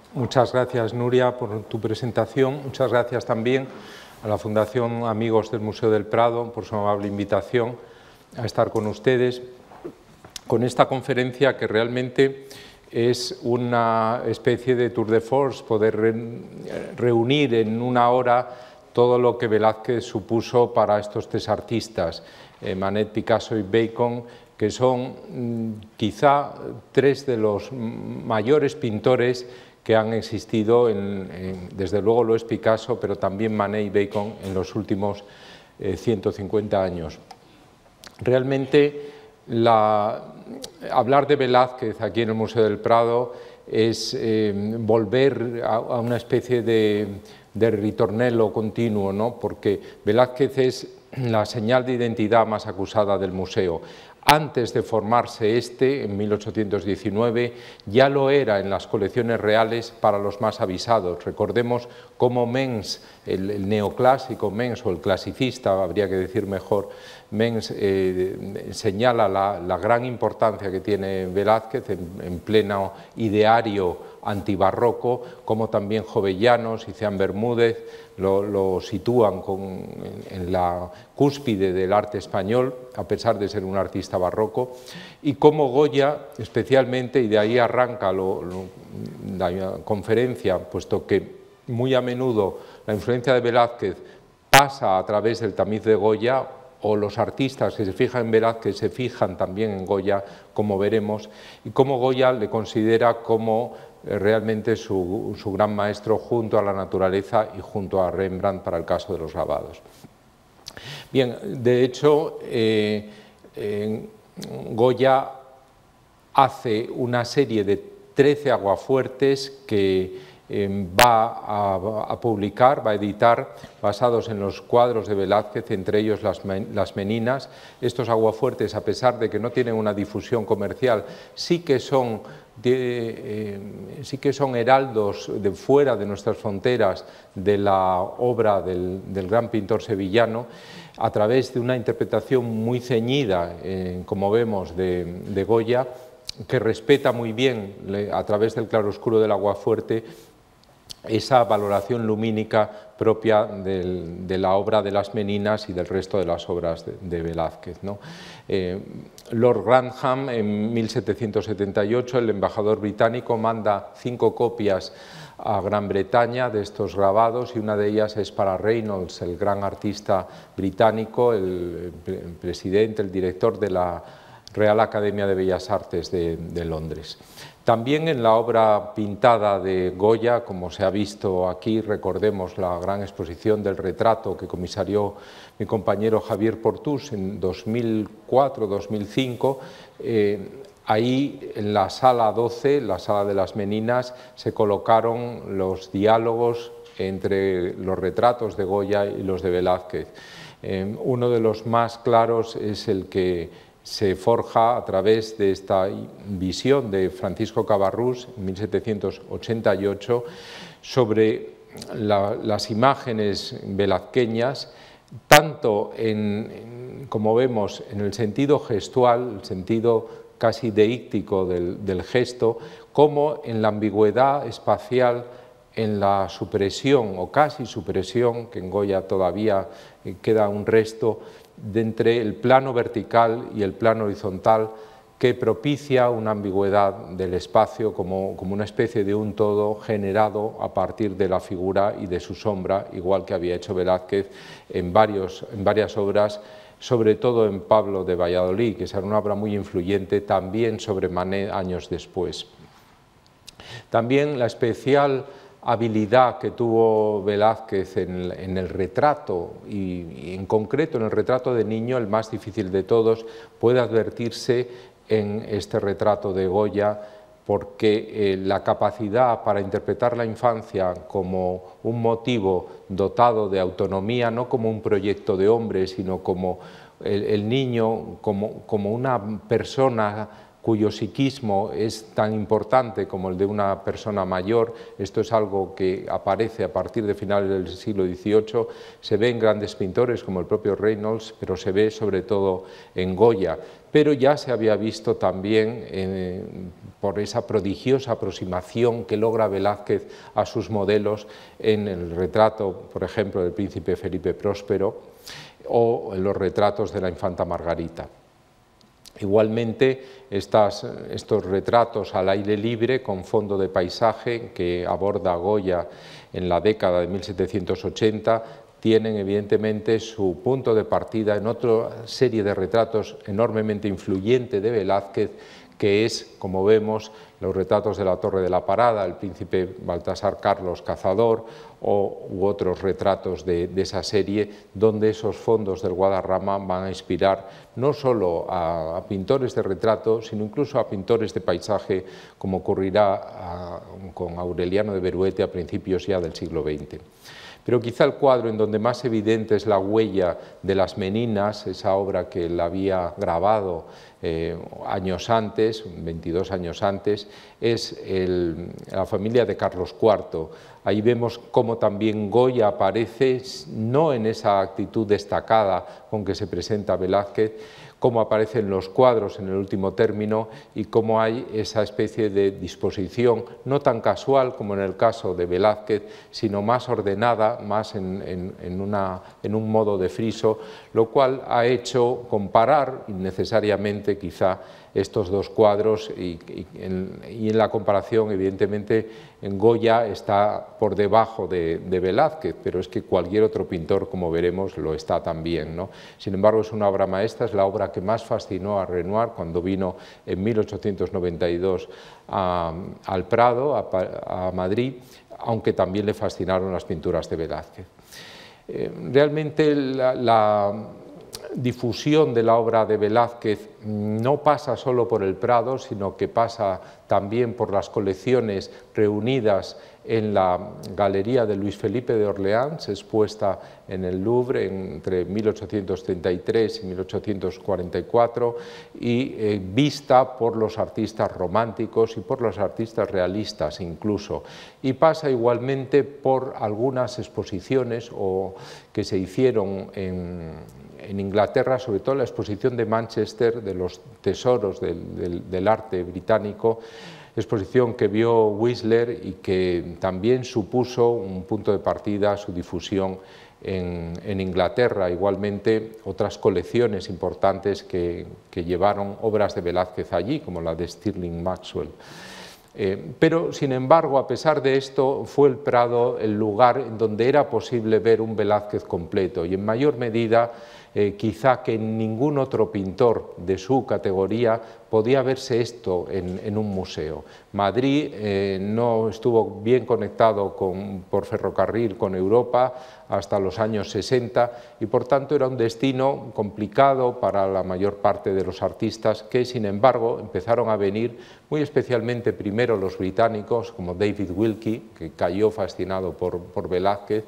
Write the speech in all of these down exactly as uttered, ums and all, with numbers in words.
Muchas gracias, Nuria, por tu presentación. Muchas gracias también a la Fundación Amigos del Museo del Prado por su amable invitación a estar con ustedes con esta conferencia que realmente es una especie de tour de force, poder re reunir en una hora todo lo que Velázquez supuso para estos tres artistas, eh, Manet, Picasso y Bacon, que son mmm, quizá tres de los mayores pintores que han existido, en, en, desde luego lo es Picasso, pero también Manet y Bacon en los últimos eh, ciento cincuenta años. Realmente, la, hablar de Velázquez aquí en el Museo del Prado es eh, volver a, a una especie de, de ritornello continuo, ¿no? Porque Velázquez es la señal de identidad más acusada del museo. Antes de formarse este, en mil ochocientos diecinueve, ya lo era en las colecciones reales para los más avisados. Recordemos cómo Mengs, el, el neoclásico Mengs, o el clasicista, habría que decir mejor, Mengs eh, señala la, la gran importancia que tiene Velázquez en, en pleno ideario antibarroco, como también Jovellanos y Ceán Bermúdez lo, lo sitúan con, en, en la cúspide del arte español, a pesar de ser un artista barroco, y como Goya especialmente, y de ahí arranca lo, lo, la conferencia, puesto que muy a menudo la influencia de Velázquez pasa a través del tamiz de Goya, o los artistas que se fijan en Velázquez se fijan también en Goya, como veremos, y cómo Goya le considera como realmente su, su gran maestro junto a la naturaleza y junto a Rembrandt para el caso de los grabados. Bien, de hecho, eh, eh, Goya hace una serie de trece aguafuertes que eh, va a, a publicar, va a editar, basados en los cuadros de Velázquez, entre ellos las, las Meninas. Estos aguafuertes, a pesar de que no tienen una difusión comercial, sí que son, de, eh, sí que son heraldos de fuera de nuestras fronteras de la obra del, del gran pintor sevillano, a través de una interpretación muy ceñida, eh, como vemos, de, de Goya, que respeta muy bien, a través del claroscuro del aguafuerte, esa valoración lumínica propia del, de la obra de las Meninas y del resto de las obras de, de Velázquez, ¿no? Eh, Lord Grantham, en mil setecientos setenta y ocho, el embajador británico manda cinco copias a Gran Bretaña de estos grabados, y una de ellas es para Reynolds, el gran artista británico, el, el presidente, el director de la Real Academia de Bellas Artes de, de Londres. También en la obra pintada de Goya, como se ha visto aquí, recordemos la gran exposición del retrato que comisarió mi compañero Javier Portús en dos mil cuatro dos mil cinco, eh, ahí en la sala doce, la sala de las Meninas, se colocaron los diálogos entre los retratos de Goya y los de Velázquez. Eh, uno de los más claros es el que se forja a través de esta visión de Francisco Cabarrús en mil setecientos ochenta y ocho sobre la, las imágenes velazqueñas, tanto en, en, como vemos, en el sentido gestual, el sentido casi deíctico del, del gesto, como en la ambigüedad espacial, en la supresión o casi supresión, que en Goya todavía queda un resto, de entre el plano vertical y el plano horizontal, que propicia una ambigüedad del espacio como, como una especie de un todo generado a partir de la figura y de su sombra, igual que había hecho Velázquez en, varios, en varias obras, sobre todo en Pablo de Valladolid, que es una obra muy influyente, también sobre Manet años después. También la especial habilidad que tuvo Velázquez en, en el retrato, y, y en concreto en el retrato de niño, el más difícil de todos, puede advertirse en este retrato de Goya, porque eh, la capacidad para interpretar la infancia como un motivo dotado de autonomía, no como un proyecto de hombre, sino como el, el niño, como, como una persona cuyo psiquismo es tan importante como el de una persona mayor. Esto es algo que aparece a partir de finales del siglo dieciocho, se ve en grandes pintores como el propio Reynolds, pero se ve sobre todo en Goya. Pero ya se había visto también en por esa prodigiosa aproximación que logra Velázquez a sus modelos en el retrato, por ejemplo, del príncipe Felipe Próspero o en los retratos de la infanta Margarita. Igualmente, estas, estos retratos al aire libre con fondo de paisaje que aborda Goya en la década de mil setecientos ochenta tienen evidentemente su punto de partida en otra serie de retratos enormemente influyente de Velázquez, que es, como vemos, los retratos de la Torre de la Parada, el príncipe Baltasar Carlos Cazador, o, u otros retratos de, de esa serie, donde esos fondos del Guadarrama van a inspirar no solo a, a pintores de retrato, sino incluso a pintores de paisaje, como ocurrirá a, con Aureliano de Beruete a principios ya del siglo veinte. Pero quizá el cuadro en donde más evidente es la huella de las Meninas, esa obra que él había grabado eh, años antes, veintidós años antes, es el, la familia de Carlos cuarto. Ahí vemos cómo también Goya aparece, no en esa actitud destacada con que se presenta Velázquez, cómo aparecen los cuadros en el último término y cómo hay esa especie de disposición, no tan casual como en el caso de Velázquez, sino más ordenada, más en, en, en, una, en un modo de friso, lo cual ha hecho comparar innecesariamente quizá estos dos cuadros y, y, en, y en la comparación evidentemente en Goya está por debajo de, de Velázquez, pero es que cualquier otro pintor, como veremos, lo está también, ¿no? Sin embargo, es una obra maestra, es la obra que más fascinó a Renoir cuando vino en mil ochocientos noventa y dos a, al Prado, a, a Madrid, aunque también le fascinaron las pinturas de Velázquez. Eh, realmente la, la difusión de la obra de Velázquez no pasa solo por el Prado, sino que pasa también por las colecciones reunidas en la Galería de Luis Felipe de Orleans, expuesta en el Louvre entre mil ochocientos treinta y tres y mil ochocientos cuarenta y cuatro y eh, vista por los artistas románticos y por los artistas realistas incluso. Y pasa igualmente por algunas exposiciones o, que se hicieron en, en Inglaterra, sobre todo la exposición de Manchester de los tesoros del, del, del arte británico, exposición que vio Whistler y que también supuso un punto de partida a su difusión en, en Inglaterra. Igualmente, otras colecciones importantes que, que llevaron obras de Velázquez allí, como la de Stirling Maxwell. Eh, pero, sin embargo, a pesar de esto, fue el Prado el lugar en donde era posible ver un Velázquez completo y en mayor medida Eh, quizá que ningún otro pintor de su categoría podía verse esto en, en un museo. Madrid eh, no estuvo bien conectado con, por ferrocarril con Europa hasta los años sesenta y por tanto era un destino complicado para la mayor parte de los artistas que sin embargo empezaron a venir muy especialmente primero los británicos como David Wilkie, que cayó fascinado por, por Velázquez,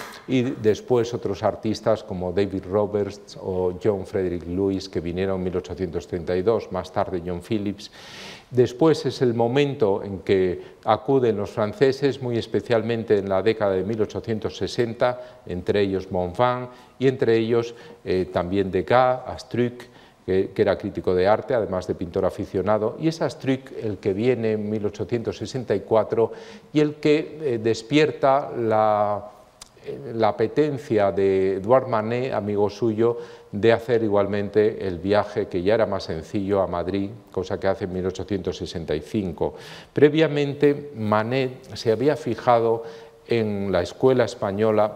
y después otros artistas como David Roberts o John Frederick Lewis, que vinieron en mil ochocientos treinta y dos, más tarde John Phillips. Después es el momento en que acuden los franceses, muy especialmente en la década de mil ochocientos sesenta, entre ellos Montvan y entre ellos eh, también Degas, Astruc, que, que era crítico de arte, además de pintor aficionado, y es Astruc el que viene en mil ochocientos sesenta y cuatro y el que eh, despierta la... la apetencia de Edouard Manet, amigo suyo, de hacer igualmente el viaje que ya era más sencillo a Madrid, cosa que hace en mil ochocientos sesenta y cinco. Previamente, Manet se había fijado en la escuela española,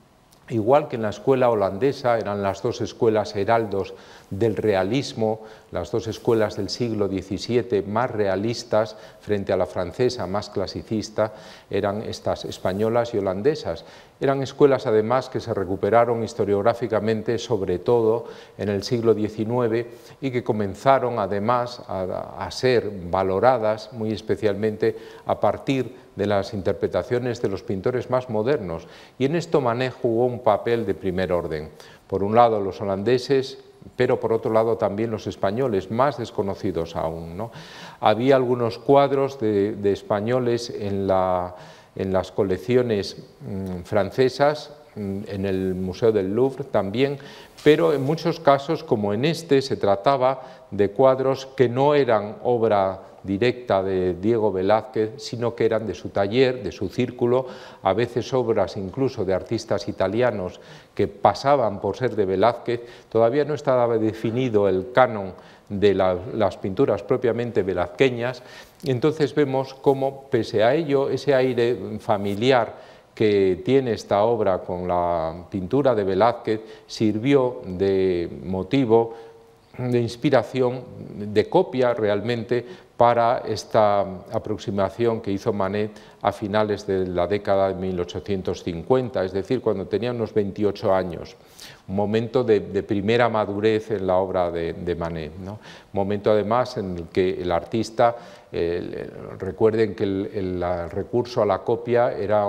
igual que en la escuela holandesa, eran las dos escuelas heraldos del realismo, las dos escuelas del siglo diecisiete más realistas frente a la francesa más clasicista, eran estas españolas y holandesas. Eran escuelas además que se recuperaron historiográficamente sobre todo en el siglo diecinueve y que comenzaron además a, a ser valoradas muy especialmente a partir de las interpretaciones de los pintores más modernos. Y en esto Manet jugó un papel de primer orden. Por un lado los holandeses, pero por otro lado también los españoles, más desconocidos aún, ¿no? Había algunos cuadros de, de españoles en, la, en las colecciones mmm, francesas, en el Museo del Louvre también, pero en muchos casos, como en este, se trataba de cuadros que no eran obra directa de Diego Velázquez, sino que eran de su taller, de su círculo, a veces obras incluso de artistas italianos que pasaban por ser de Velázquez. Todavía no estaba definido el canon de la, las pinturas propiamente velazqueñas, y entonces vemos cómo, pese a ello, ese aire familiar que tiene esta obra con la pintura de Velázquez sirvió de motivo, de inspiración, de copia realmente para esta aproximación que hizo Manet a finales de la década de mil ochocientos cincuenta, es decir, cuando tenía unos veintiocho años, un momento de, de primera madurez en la obra de, de Manet, ¿no? Un momento además en el que el artista, eh, recuerden que el, el, el recurso a la copia era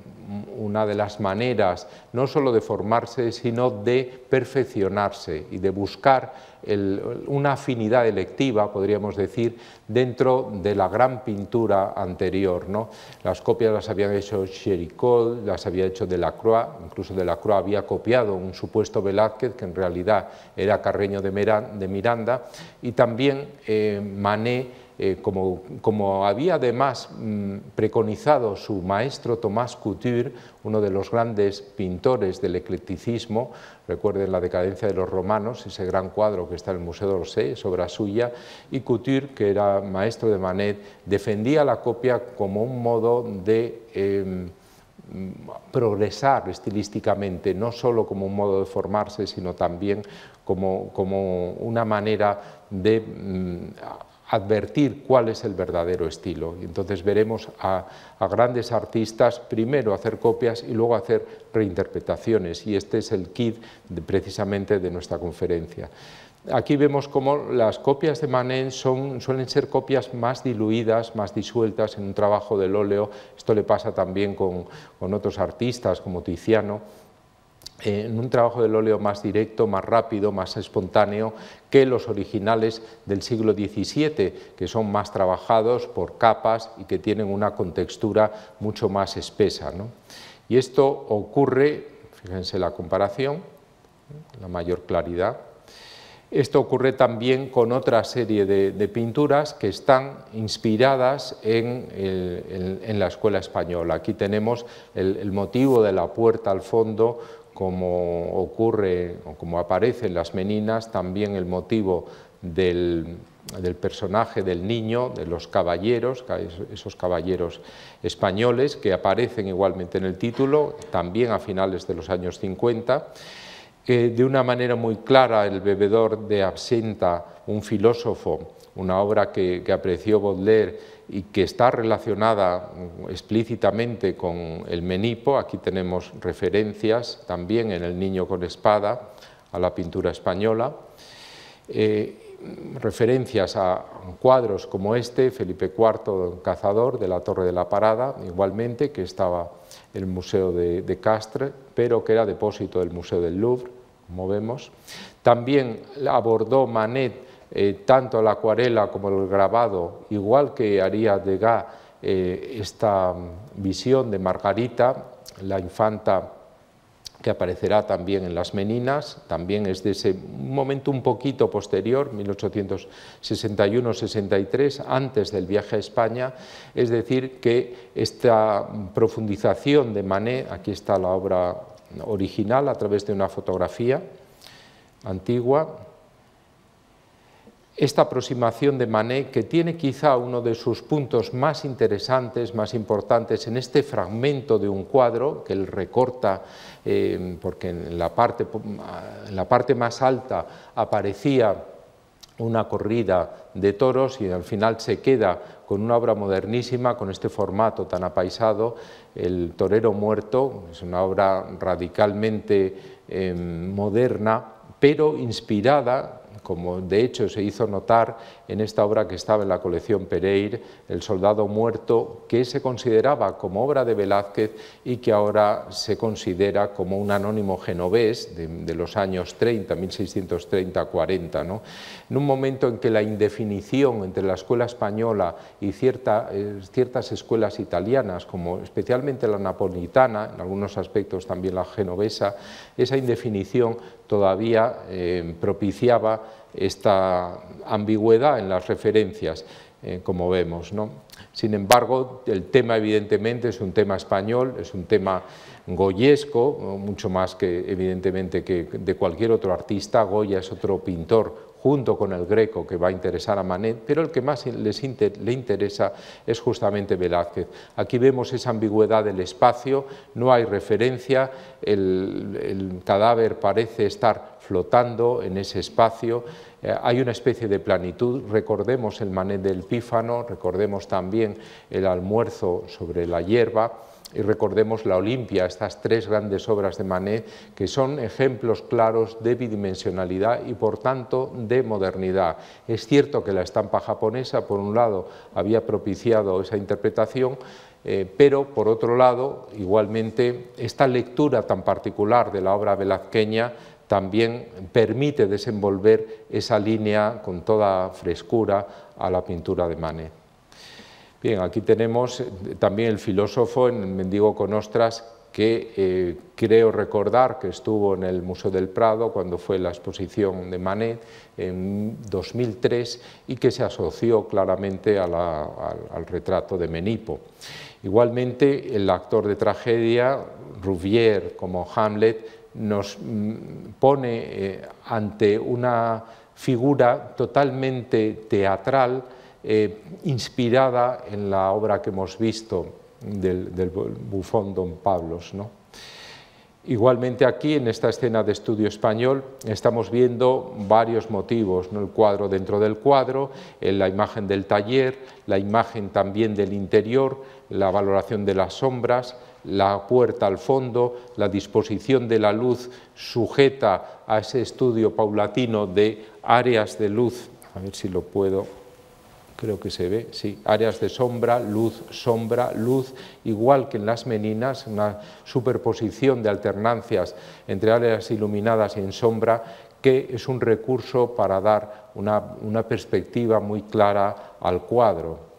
una de las maneras no solo de formarse, sino de perfeccionarse y de buscar el, una afinidad electiva, podríamos decir, dentro de la gran pintura anterior, ¿no? Las copias las habían hecho Géricault, las había hecho Delacroix, incluso Delacroix había copiado un supuesto Velázquez que en realidad era Carreño de Miranda, y también eh, Manet, Eh, como, como había además mmm, preconizado su maestro Thomas Couture, uno de los grandes pintores del eclecticismo, recuerden La decadencia de los romanos, ese gran cuadro que está en el Museo d'Orsay, es obra suya, y Couture, que era maestro de Manet, defendía la copia como un modo de eh, progresar estilísticamente, no solo como un modo de formarse, sino también como, como una manera de mmm, advertir cuál es el verdadero estilo. Y entonces veremos a, a grandes artistas primero hacer copias y luego hacer reinterpretaciones, y este es el kit de, precisamente de nuestra conferencia. Aquí vemos cómo las copias de Manet son, suelen ser copias más diluidas, más disueltas en un trabajo del óleo. Esto le pasa también con, con otros artistas como Tiziano, en un trabajo del óleo más directo, más rápido, más espontáneo que los originales del siglo diecisiete, que son más trabajados por capas y que tienen una contextura mucho más espesa, ¿no? Y esto ocurre, fíjense la comparación, la mayor claridad. Esto ocurre también con otra serie de, de pinturas que están inspiradas en, el, en, en la escuela española. Aquí tenemos el, el motivo de la puerta al fondo, como ocurre o como aparece en las Meninas, también el motivo del, del personaje del niño, de los caballeros, esos caballeros españoles que aparecen igualmente en el título, también a finales de los años cincuenta. Eh, de una manera muy clara, El bebedor de absenta, un filósofo, una obra que, que apreció Baudelaire y que está relacionada explícitamente con el Menipo. Aquí tenemos referencias también en El niño con espada, a la pintura española, eh, referencias a cuadros como este, Felipe cuarto, Cazador, de la Torre de la Parada, igualmente, que estaba en el Museo de, de Castres, pero que era depósito del Museo del Louvre, como vemos. También abordó Manet Eh, tanto la acuarela como el grabado, igual que haría Degas, eh, esta visión de Margarita, la infanta que aparecerá también en las Meninas, también es de ese momento un poquito posterior, mil ochocientos sesenta y uno sesenta y tres, antes del viaje a España, es decir, que esta profundización de Manet, aquí está la obra original a través de una fotografía antigua. Esta aproximación de Manet, que tiene quizá uno de sus puntos más interesantes, más importantes, en este fragmento de un cuadro que él recorta, eh, porque en la, parte, en la parte más alta aparecía una corrida de toros y al final se queda con una obra modernísima, con este formato tan apaisado, El torero muerto, es una obra radicalmente eh, moderna, pero inspirada, como de hecho se hizo notar en esta obra que estaba en la colección Pereire, El soldado muerto, que se consideraba como obra de Velázquez y que ahora se considera como un anónimo genovés de, de los años treinta, mil seiscientos treinta a cuarenta, ¿no? En un momento en que la indefinición entre la escuela española y cierta, eh, ciertas escuelas italianas, como especialmente la napolitana, en algunos aspectos también la genovesa, esa indefinición todavía eh, propiciaba esta ambigüedad en las referencias, eh, como vemos, ¿no? Sin embargo, el tema evidentemente es un tema español, es un tema goyesco, mucho más que evidentemente que de cualquier otro artista. Goya es otro pintor junto con el Greco que va a interesar a Manet, pero el que más les inter, le interesa es justamente Velázquez. Aquí vemos esa ambigüedad del espacio, no hay referencia, el, el cadáver parece estar flotando en ese espacio, eh, hay una especie de planitud. Recordemos el Manet del Pífano, recordemos también el almuerzo sobre la hierba, y recordemos la Olimpia, estas tres grandes obras de Manet que son ejemplos claros de bidimensionalidad y por tanto de modernidad. Es cierto que la estampa japonesa por un lado había propiciado esa interpretación, eh, pero por otro lado igualmente esta lectura tan particular de la obra velazqueña también permite desenvolver esa línea con toda frescura a la pintura de Manet. Bien, aquí tenemos también el filósofo en el Mendigo con ostras, que eh, creo recordar que estuvo en el Museo del Prado cuando fue la exposición de Manet en dos mil tres y que se asoció claramente a la, al, al retrato de Menipo. Igualmente, el actor de tragedia, Rouvière, como Hamlet, nos pone eh, ante una figura totalmente teatral, Eh, inspirada en la obra que hemos visto del, del bufón Don Pablos, ¿no? Igualmente aquí, en esta escena de estudio español, estamos viendo varios motivos, ¿no? El cuadro dentro del cuadro, la imagen del taller, la imagen también del interior, la valoración de las sombras, la puerta al fondo, la disposición de la luz sujeta a ese estudio paulatino de áreas de luz, a ver si lo puedo... Creo que se ve, sí, áreas de sombra, luz, sombra, luz, igual que en las Meninas, una superposición de alternancias entre áreas iluminadas y en sombra, que es un recurso para dar una, una perspectiva muy clara al cuadro.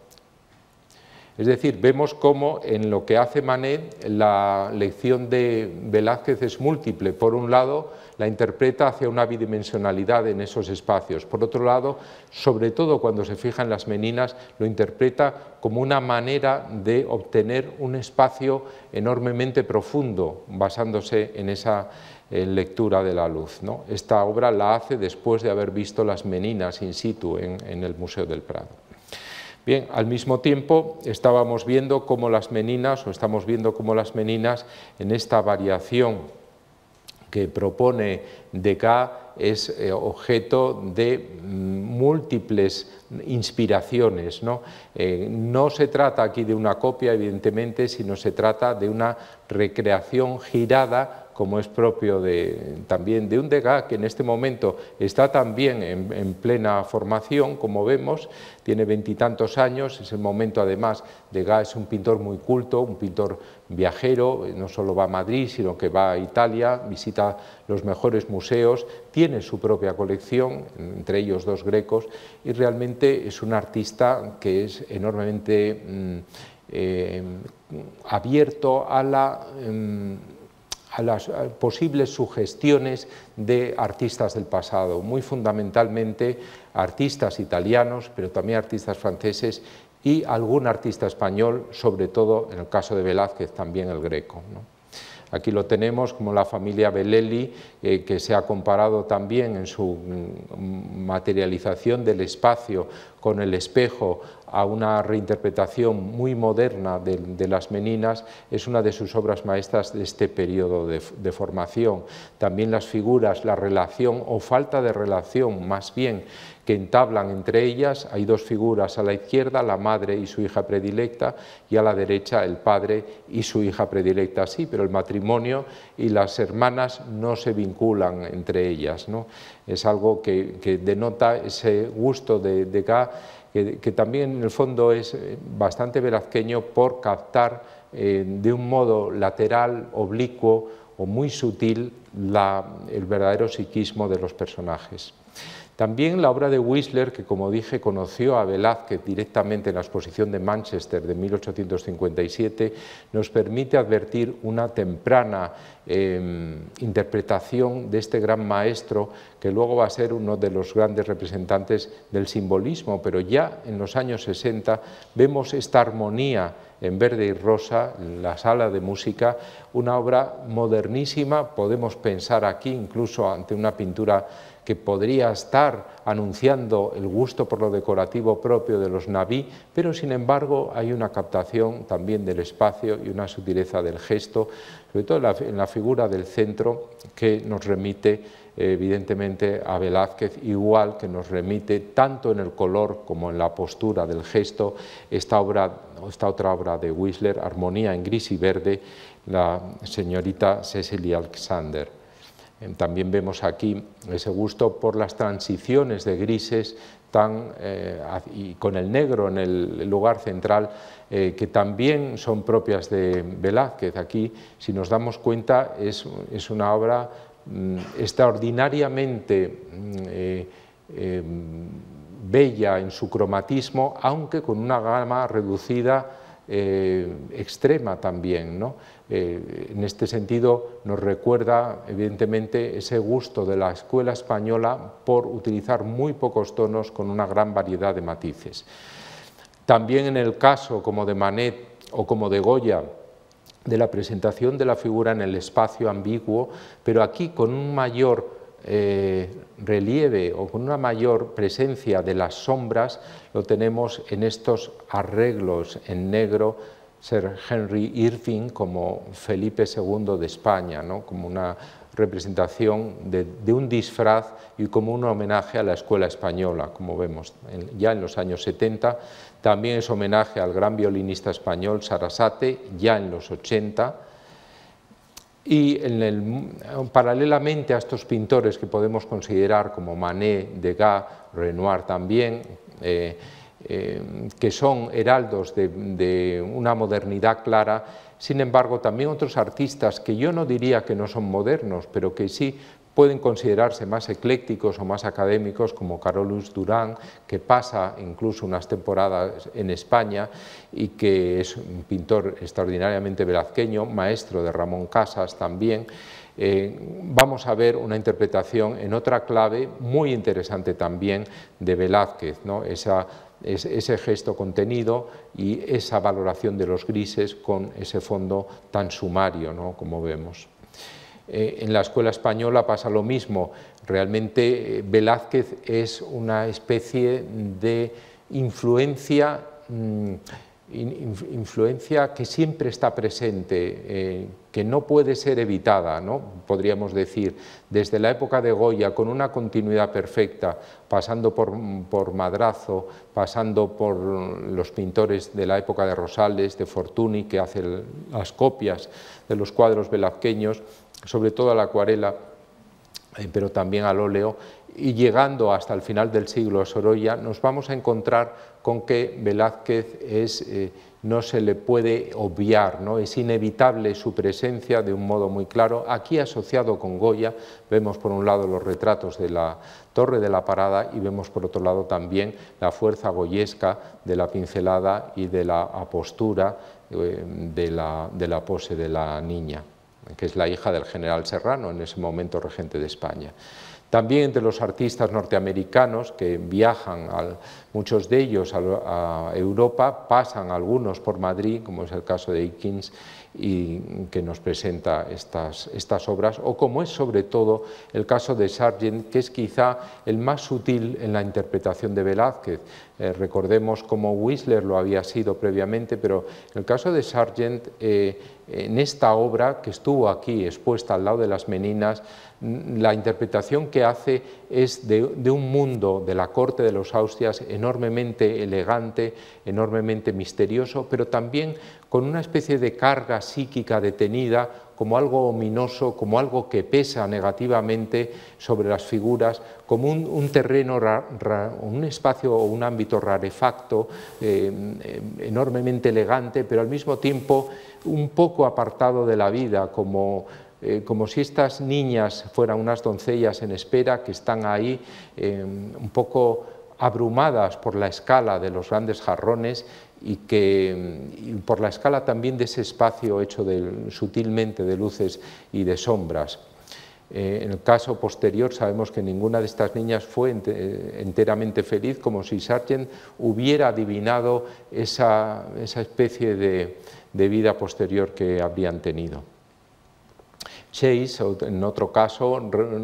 Es decir, vemos cómo en lo que hace Manet la lección de Velázquez es múltiple. Por un lado, la interpreta hacia una bidimensionalidad en esos espacios. Por otro lado, sobre todo cuando se fija en las Meninas, lo interpreta como una manera de obtener un espacio enormemente profundo, basándose en esa en lectura de la luz, ¿no? Esta obra la hace después de haber visto las Meninas in situ en, en el Museo del Prado. Bien, al mismo tiempo estábamos viendo cómo las Meninas, o estamos viendo cómo las Meninas en esta variación que propone Degas es eh, objeto de mm, múltiples inspiraciones, ¿no? Eh, no se trata aquí de una copia, evidentemente, sino se trata de una recreación girada, como es propio de, también de un Degas que en este momento está también en, en plena formación, como vemos, tiene veintitantos años, es el momento además, Degas es un pintor muy culto, un pintor viajero, no solo va a Madrid, sino que va a Italia, visita los mejores museos, tiene su propia colección, entre ellos dos grecos, y realmente es un artista que es enormemente mm, eh, abierto a la... Mm, a las posibles sugestiones de artistas del pasado, muy fundamentalmente artistas italianos, pero también artistas franceses y algún artista español, sobre todo en el caso de Velázquez, también el Greco, ¿no? Aquí lo tenemos como la familia Bellelli, eh, que se ha comparado también en su materialización del espacio con el espejo a una reinterpretación muy moderna de, de las Meninas. Es una de sus obras maestras de este periodo de, de formación. También las figuras, la relación o falta de relación, más bien, que entablan entre ellas. Hay dos figuras a la izquierda, la madre y su hija predilecta, y a la derecha el padre y su hija predilecta, sí, pero el matrimonio y las hermanas no se vinculan entre ellas, ¿no? Es algo que, que denota ese gusto de Degas, que, que también en el fondo es bastante velazqueño por captar eh, de un modo lateral, oblicuo o muy sutil la, el verdadero psiquismo de los personajes. También la obra de Whistler, que como dije conoció a Velázquez directamente en la exposición de Manchester de mil ochocientos cincuenta y siete, nos permite advertir una temprana eh, interpretación de este gran maestro, que luego va a ser uno de los grandes representantes del simbolismo, pero ya en los años sesenta vemos esta armonía en verde y rosa, en la sala de música, una obra modernísima. Podemos pensar aquí incluso ante una pintura que podría estar anunciando el gusto por lo decorativo propio de los Nabí, pero sin embargo hay una captación también del espacio y una sutileza del gesto, sobre todo en la, en la figura del centro, que nos remite evidentemente a Velázquez, igual que nos remite tanto en el color como en la postura del gesto esta, obra, esta otra obra de Whistler, Armonía en gris y verde, la señorita Cecily Alexander. También vemos aquí ese gusto por las transiciones de grises tan, eh, y con el negro en el lugar central, eh, que también son propias de Velázquez. Aquí, si nos damos cuenta, es, es una obra mm, extraordinariamente mm, eh, eh, bella en su cromatismo, aunque con una gama reducida Eh, extrema también, ¿no? Eh, en este sentido nos recuerda evidentemente ese gusto de la escuela española por utilizar muy pocos tonos con una gran variedad de matices. También en el caso como de Manet o como de Goya, de la presentación de la figura en el espacio ambiguo, pero aquí con un mayor Eh, relieve o con una mayor presencia de las sombras, lo tenemos en estos arreglos en negro, Sir Henry Irving como Felipe segundo de España, ¿no? Como una representación de, de un disfraz y como un homenaje a la escuela española, como vemos en, ya en los años setenta. También es homenaje al gran violinista español Sarasate, ya en los ochenta. Y en el, paralelamente a estos pintores que podemos considerar como Manet, Degas, Renoir también, eh, eh, que son heraldos de, de una modernidad clara, sin embargo también otros artistas que yo no diría que no son modernos, pero que sí pueden considerarse más eclécticos o más académicos, como Carolus Duran, que pasa incluso unas temporadas en España y que es un pintor extraordinariamente velazqueño, maestro de Ramón Casas también. Eh, vamos a ver una interpretación en otra clave muy interesante también de Velázquez, ¿no? Esa, ese gesto contenido y esa valoración de los grises con ese fondo tan sumario, ¿no? Como vemos. Eh, en la escuela española pasa lo mismo. Realmente eh, Velázquez es una especie de influencia, mmm, in, influencia que siempre está presente, eh, que no puede ser evitada, ¿no? Podríamos decir, desde la época de Goya, con una continuidad perfecta, pasando por, por Madrazo, pasando por los pintores de la época de Rosales, de Fortuny, que hace el, las copias de los cuadros velazqueños, sobre todo a la acuarela, eh, pero también al óleo, y llegando hasta el final del siglo Sorolla, nos vamos a encontrar con que Velázquez es, eh, no se le puede obviar, ¿no? Es inevitable su presencia de un modo muy claro. Aquí asociado con Goya, vemos por un lado los retratos de la Torre de la Parada y vemos por otro lado también la fuerza goyesca de la pincelada y de la apostura eh, de, la, de la pose de la niña, que es la hija del general Serrano, en ese momento regente de España. También entre los artistas norteamericanos que viajan, al, muchos de ellos a, a Europa, pasan algunos por Madrid, como es el caso de Eakins, y que nos presenta estas, estas obras, o como es sobre todo el caso de Sargent, que es quizá el más sutil en la interpretación de Velázquez. Eh, recordemos cómo Whistler lo había sido previamente, pero en el caso de Sargent, eh, en esta obra que estuvo aquí expuesta al lado de las Meninas, la interpretación que hace es de, de un mundo de la corte de los Austrias enormemente elegante, enormemente misterioso, pero también con una especie de carga psíquica detenida, como algo ominoso, como algo que pesa negativamente sobre las figuras, como un, un terreno, ra, ra, un espacio o un ámbito rarefacto, eh, enormemente elegante, pero al mismo tiempo un poco apartado de la vida, como, eh, como si estas niñas fueran unas doncellas en espera que están ahí eh, un poco abrumadas por la escala de los grandes jarrones y, que, y por la escala también de ese espacio hecho de, sutilmente de luces y de sombras. Eh, en el caso posterior sabemos que ninguna de estas niñas fue enteramente feliz, como si Sargent hubiera adivinado esa, esa especie de, de vida posterior que habrían tenido. Chase, en otro caso,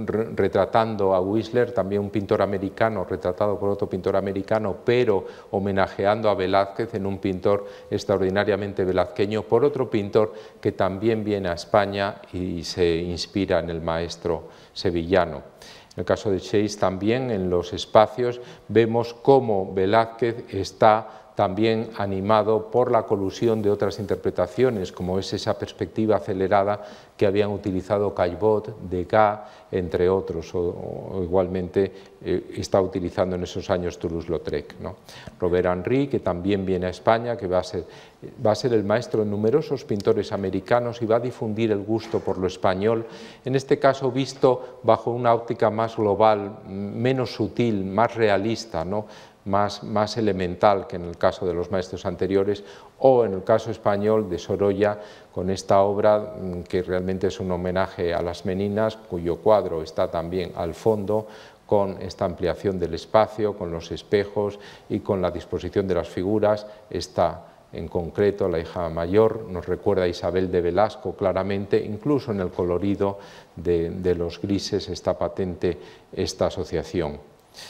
retratando a Whistler, también un pintor americano, retratado por otro pintor americano, pero homenajeando a Velázquez en un pintor extraordinariamente velazqueño, por otro pintor que también viene a España y se inspira en el maestro sevillano. En el caso de Chase también, en los espacios, vemos cómo Velázquez está también animado por la colusión de otras interpretaciones, como es esa perspectiva acelerada que habían utilizado Caillebotte, Degas, entre otros, o, o igualmente eh, está utilizando en esos años Toulouse-Lautrec, ¿no? Robert Henri, que también viene a España, que va a, ser, va a ser el maestro de numerosos pintores americanos y va a difundir el gusto por lo español, en este caso visto bajo una óptica más global, menos sutil, más realista, ¿no? Más, más elemental que en el caso de los maestros anteriores, o en el caso español de Sorolla, con esta obra que realmente es un homenaje a las Meninas, cuyo cuadro está también al fondo, con esta ampliación del espacio, con los espejos y con la disposición de las figuras. Esta en concreto, la hija mayor, nos recuerda a Isabel de Velasco claramente, incluso en el colorido de, de los grises está patente esta asociación.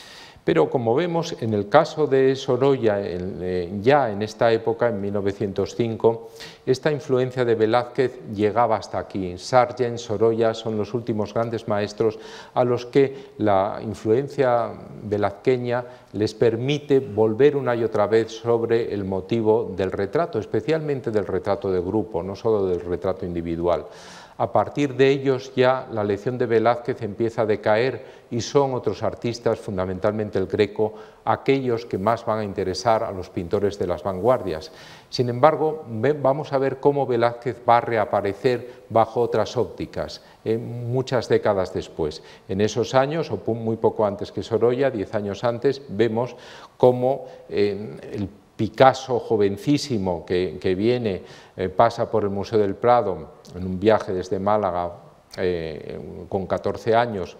Pero como vemos, en el caso de Sorolla, ya en esta época, en mil novecientos cinco, esta influencia de Velázquez llegaba hasta aquí. Sargent, Sorolla son los últimos grandes maestros a los que la influencia velazqueña les permite volver una y otra vez sobre el motivo del retrato, especialmente del retrato de grupo, no solo del retrato individual. A partir de ellos ya la lección de Velázquez empieza a decaer y son otros artistas, fundamentalmente el Greco, aquellos que más van a interesar a los pintores de las vanguardias. Sin embargo, vamos a ver cómo Velázquez va a reaparecer bajo otras ópticas, eh, muchas décadas después. En esos años, o muy poco antes que Sorolla, diez años antes, vemos cómo eh, el Picasso, jovencísimo, que, que viene, eh, pasa por el Museo del Prado en un viaje desde Málaga eh, con catorce años,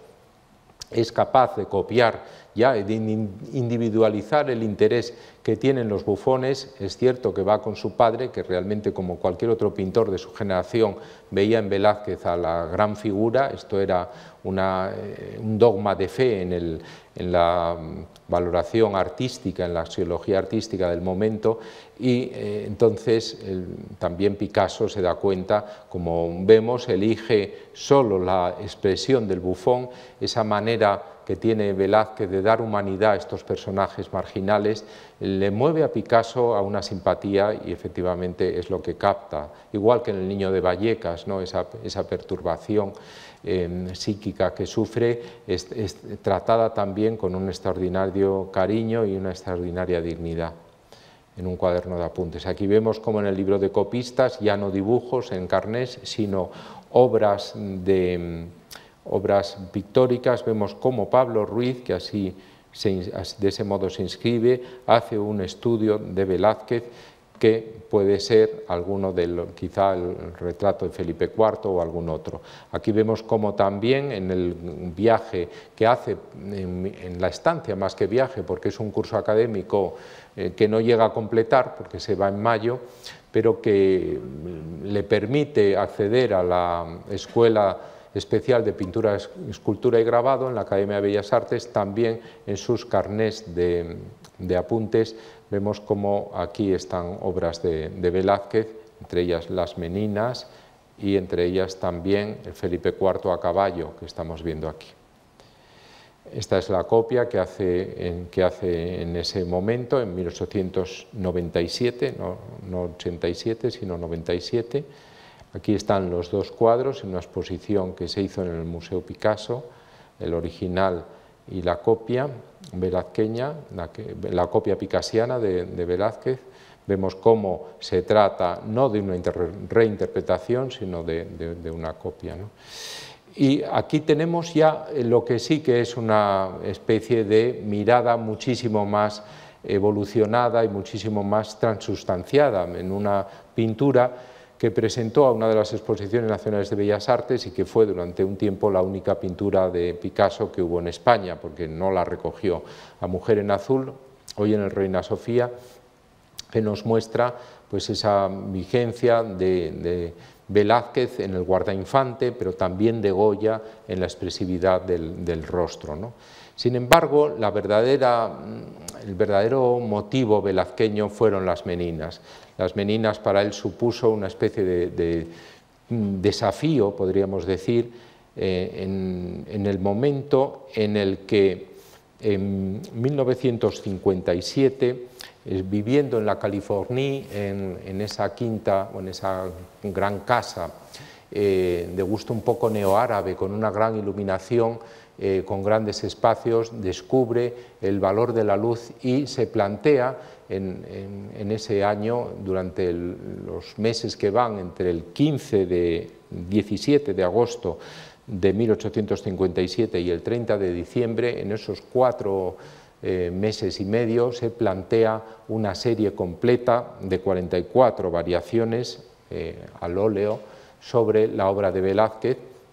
es capaz de copiar, ya de individualizar el interés que tienen los bufones. Es cierto que va con su padre, que realmente, como cualquier otro pintor de su generación, veía en Velázquez a la gran figura. Esto era una, eh, un dogma de fe en, el, en la valoración artística, en la axiología artística del momento, y eh, entonces el, también Picasso se da cuenta, como vemos, elige solo la expresión del bufón, esa manera que tiene Velázquez de dar humanidad a estos personajes marginales, le mueve a Picasso a una simpatía y efectivamente es lo que capta, igual que en El niño de Vallecas, ¿no? esa, esa perturbación eh, psíquica que sufre es, es tratada también con un extraordinario cariño y una extraordinaria dignidad en un cuaderno de apuntes. Aquí vemos como en el libro de copistas, ya no dibujos en carnés, sino obras de... obras pictóricas. Vemos cómo Pablo Ruiz, que así se, de ese modo se inscribe, hace un estudio de Velázquez que puede ser alguno del, quizá el retrato de Felipe cuarto o algún otro. Aquí vemos cómo también en el viaje que hace, en, en la estancia más que viaje, porque es un curso académico eh, que no llega a completar, porque se va en mayo, pero que le permite acceder a la Escuela Especial de Pintura, Escultura y Grabado en la Academia de Bellas Artes. También en sus carnés de, de apuntes vemos cómo aquí están obras de, de Velázquez, entre ellas Las Meninas y entre ellas también el Felipe cuarto a caballo que estamos viendo aquí. Esta es la copia que hace en, que hace en ese momento, en mil ochocientos noventa y siete, no, no ochenta y siete, sino noventa y siete. Aquí están los dos cuadros en una exposición que se hizo en el Museo Picasso, el original y la copia velazqueña, la, que, la copia picasiana de, de Velázquez. Vemos cómo se trata no de una reinterpretación, sino de, de, de una copia, ¿no? Y aquí tenemos ya lo que sí que es una especie de mirada muchísimo más evolucionada y muchísimo más transustanciada en una pintura que presentó a una de las exposiciones nacionales de Bellas Artes y que fue durante un tiempo la única pintura de Picasso que hubo en España, porque no la recogió. La Mujer en Azul, hoy en el Reina Sofía, que nos muestra pues esa vigencia de, de Velázquez en el guardainfante, pero también de Goya en la expresividad del, del rostro, ¿no? Sin embargo, la verdadera, el verdadero motivo velazqueño fueron las Meninas. Las Meninas para él supuso una especie de, de desafío, podríamos decir, eh, en, en el momento en el que en mil novecientos cincuenta y siete, eh, viviendo en la Californie, en, en esa quinta o en esa gran casa eh, de gusto un poco neoárabe, con una gran iluminación, Eh, con grandes espacios, descubre el valor de la luz y se plantea en, en, en ese año, durante el, los meses que van entre el quince de diecisiete de agosto de mil ochocientos cincuenta y siete y el treinta de diciembre, en esos cuatro eh, meses y medio, se plantea una serie completa de cuarenta y cuatro variaciones eh, al óleo sobre la obra de Velázquez.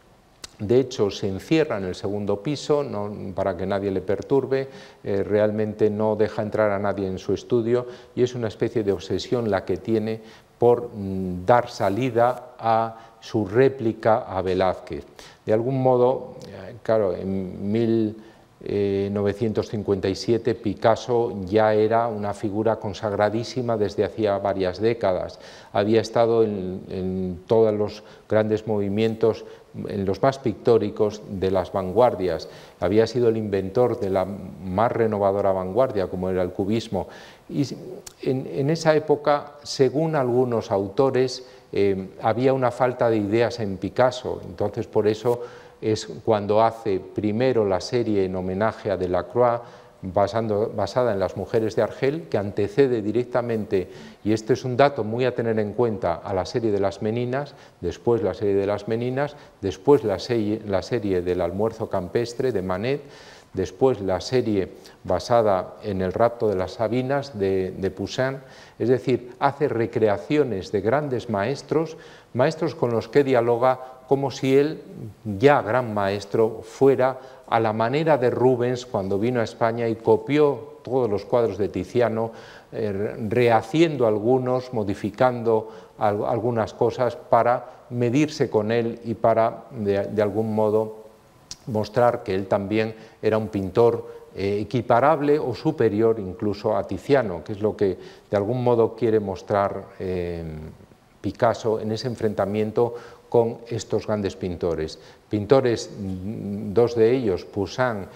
De hecho, se encierra en el segundo piso no, para que nadie le perturbe, eh, realmente no deja entrar a nadie en su estudio y es una especie de obsesión la que tiene por mm, dar salida a su réplica a Velázquez. De algún modo, eh, claro, en mil novecientos cincuenta y siete Picasso ya era una figura consagradísima desde hacía varias décadas. Había estado en, en todos los grandes movimientos, en los más pictóricos de las vanguardias. Había sido el inventor de la más renovadora vanguardia, como era el cubismo. Y en, en esa época, según algunos autores, eh, había una falta de ideas en Picasso. Entonces, por eso es cuando hace primero la serie en homenaje a Delacroix, basando, basada en Las Mujeres de Argel, que antecede directamente, y este es un dato muy a tener en cuenta, a la serie de Las Meninas, después la serie de Las Meninas, después la serie, la serie del Almuerzo Campestre de Manet, después la serie basada en El rapto de las Sabinas de, de Poussin, es decir, hace recreaciones de grandes maestros, maestros con los que dialoga como si él, ya gran maestro, fuera a la manera de Rubens cuando vino a España y copió todos los cuadros de Tiziano, eh, rehaciendo algunos, modificando al, algunas cosas para medirse con él y para, de, de algún modo, mostrar que él también era un pintor eh, equiparable o superior incluso a Tiziano, que es lo que de algún modo quiere mostrar eh, Picasso en ese enfrentamiento con estos grandes pintores. Pintores, dos de ellos, Poussin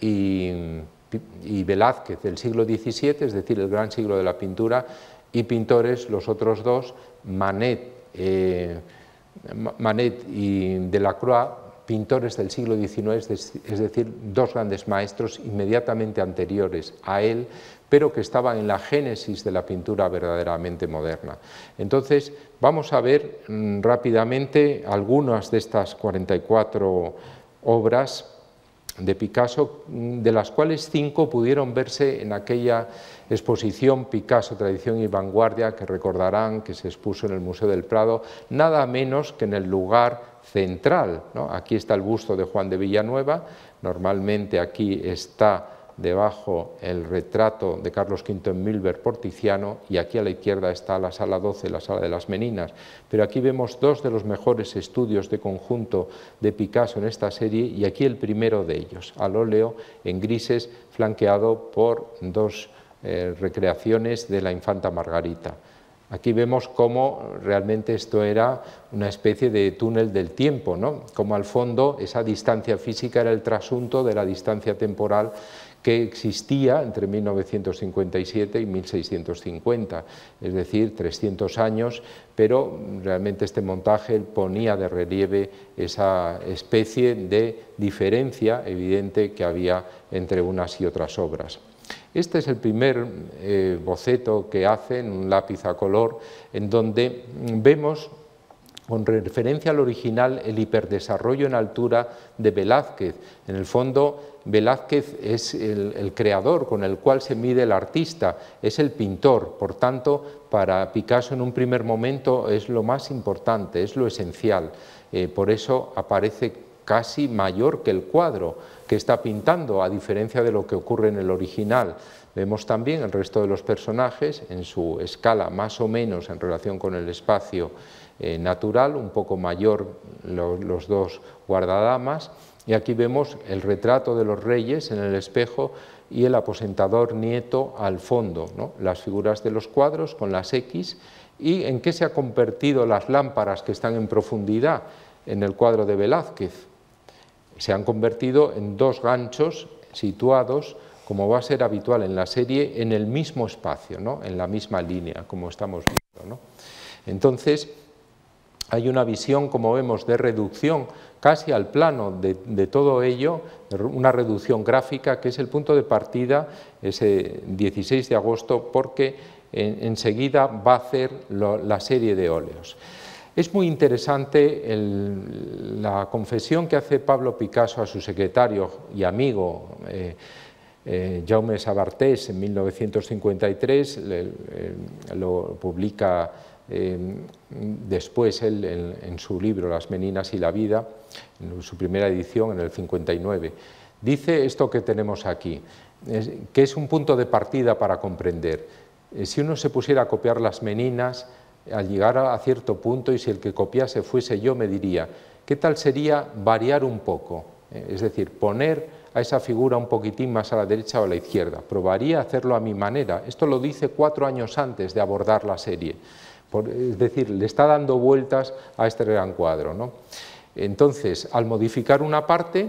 y, y Velázquez del siglo diecisiete, es decir, el gran siglo de la pintura, y pintores, los otros dos, Manet, eh, Manet y Delacroix, pintores del siglo diecinueve, es decir, dos grandes maestros inmediatamente anteriores a él, pero que estaban en la génesis de la pintura verdaderamente moderna. Entonces, vamos a ver mmm, rápidamente algunas de estas cuarenta y cuatro obras de Picasso, de las cuales cinco pudieron verse en aquella exposición Picasso, Tradición y Vanguardia, que recordarán que se expuso en el Museo del Prado, nada menos que en el lugar central, ¿no? Aquí está el busto de Juan de Villanueva, normalmente aquí está debajo el retrato de Carlos quinto en Milver por Tiziano, y aquí a la izquierda está la sala doce, la sala de las Meninas. Pero aquí vemos dos de los mejores estudios de conjunto de Picasso en esta serie, y aquí el primero de ellos, al óleo en grises, flanqueado por dos eh, recreaciones de la infanta Margarita. Aquí vemos cómo realmente esto era una especie de túnel del tiempo, ¿no? Como al fondo esa distancia física era el trasunto de la distancia temporal que existía entre mil novecientos cincuenta y siete y mil seiscientos cincuenta, es decir, trescientos años, pero realmente este montaje ponía de relieve esa especie de diferencia evidente que había entre unas y otras obras. Este es el primer eh, boceto que hace en un lápiz a color, en donde vemos, con referencia al original, el hiperdesarrollo en altura de Velázquez. En el fondo, Velázquez es el, el creador con el cual se mide el artista, es el pintor, por tanto, para Picasso en un primer momento es lo más importante, es lo esencial, eh, por eso aparece casi mayor que el cuadro que está pintando, a diferencia de lo que ocurre en el original. Vemos también el resto de los personajes en su escala más o menos en relación con el espacio eh, natural, un poco mayor lo, los dos guardadamas, y aquí vemos el retrato de los reyes en el espejo y el aposentador nieto al fondo, ¿no? Las figuras de los cuadros con las X, y en qué se han convertido las lámparas que están en profundidad en el cuadro de Velázquez. Se han convertido en dos ganchos situados, como va a ser habitual en la serie, en el mismo espacio, ¿no? En la misma línea, como estamos viendo, ¿no? Entonces, hay una visión, como vemos, de reducción casi al plano de, de todo ello, una reducción gráfica que es el punto de partida ese dieciséis de agosto, porque en, enseguida va a hacer lo, la serie de óleos. Es muy interesante el, la confesión que hace Pablo Picasso a su secretario y amigo eh, eh, Jaume Sabartés en mil novecientos cincuenta y tres, le, eh, lo publica eh, después él en, en su libro Las Meninas y la vida, en su primera edición en el cincuenta y nueve. Dice esto que tenemos aquí, es, que es un punto de partida para comprender. Eh, si uno se pusiera a copiar las Meninas, al llegar a cierto punto, y si el que copiase fuese yo, me diría, ¿qué tal sería variar un poco? Es decir, poner a esa figura un poquitín más a la derecha o a la izquierda. Probaría hacerlo a mi manera. Esto lo dice cuatro años antes de abordar la serie. Es decir, le está dando vueltas a este gran cuadro, ¿no? Entonces, al modificar una parte,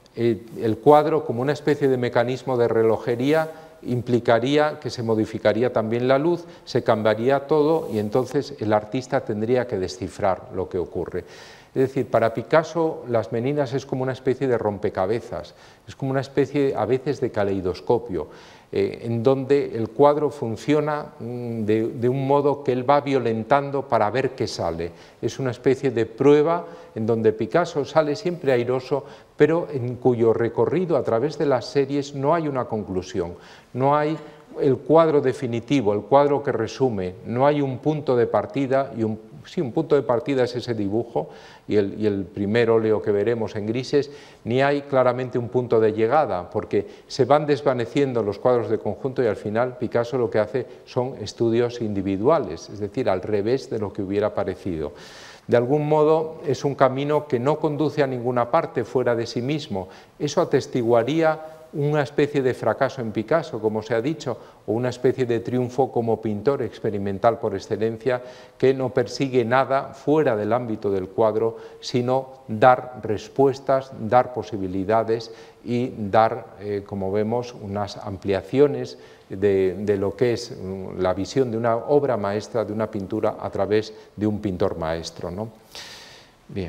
el cuadro, como una especie de mecanismo de relojería, implicaría que se modificaría también la luz, se cambiaría todo y entonces el artista tendría que descifrar lo que ocurre. Es decir, para Picasso las Meninas es como una especie de rompecabezas, es como una especie a veces de caleidoscopio, eh, en donde el cuadro funciona de, de un modo que él va violentando para ver qué sale. Es una especie de prueba en donde Picasso sale siempre airoso, pero en cuyo recorrido a través de las series no hay una conclusión, no hay el cuadro definitivo, el cuadro que resume, no hay un punto de partida, y un, sí, un punto de partida es ese dibujo y el, y el primer óleo que veremos en grises, ni hay claramente un punto de llegada, porque se van desvaneciendo los cuadros de conjunto y al final Picasso lo que hace son estudios individuales, es decir, al revés de lo que hubiera parecido. De algún modo es un camino que no conduce a ninguna parte fuera de sí mismo. Eso atestiguaría una especie de fracaso en Picasso, como se ha dicho, o una especie de triunfo como pintor experimental por excelencia, que no persigue nada fuera del ámbito del cuadro, sino dar respuestas, dar posibilidades y dar, eh, como vemos, unas ampliaciones de, de lo que es la visión de una obra maestra, de una pintura a través de un pintor maestro, ¿no? Bien.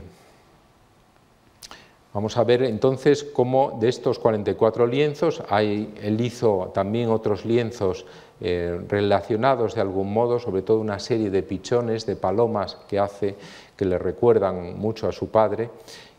Vamos a ver entonces cómo de estos cuarenta y cuatro lienzos, hay, él hizo también otros lienzos eh, relacionados de algún modo, sobre todo una serie de pichones, de palomas que hace, que le recuerdan mucho a su padre,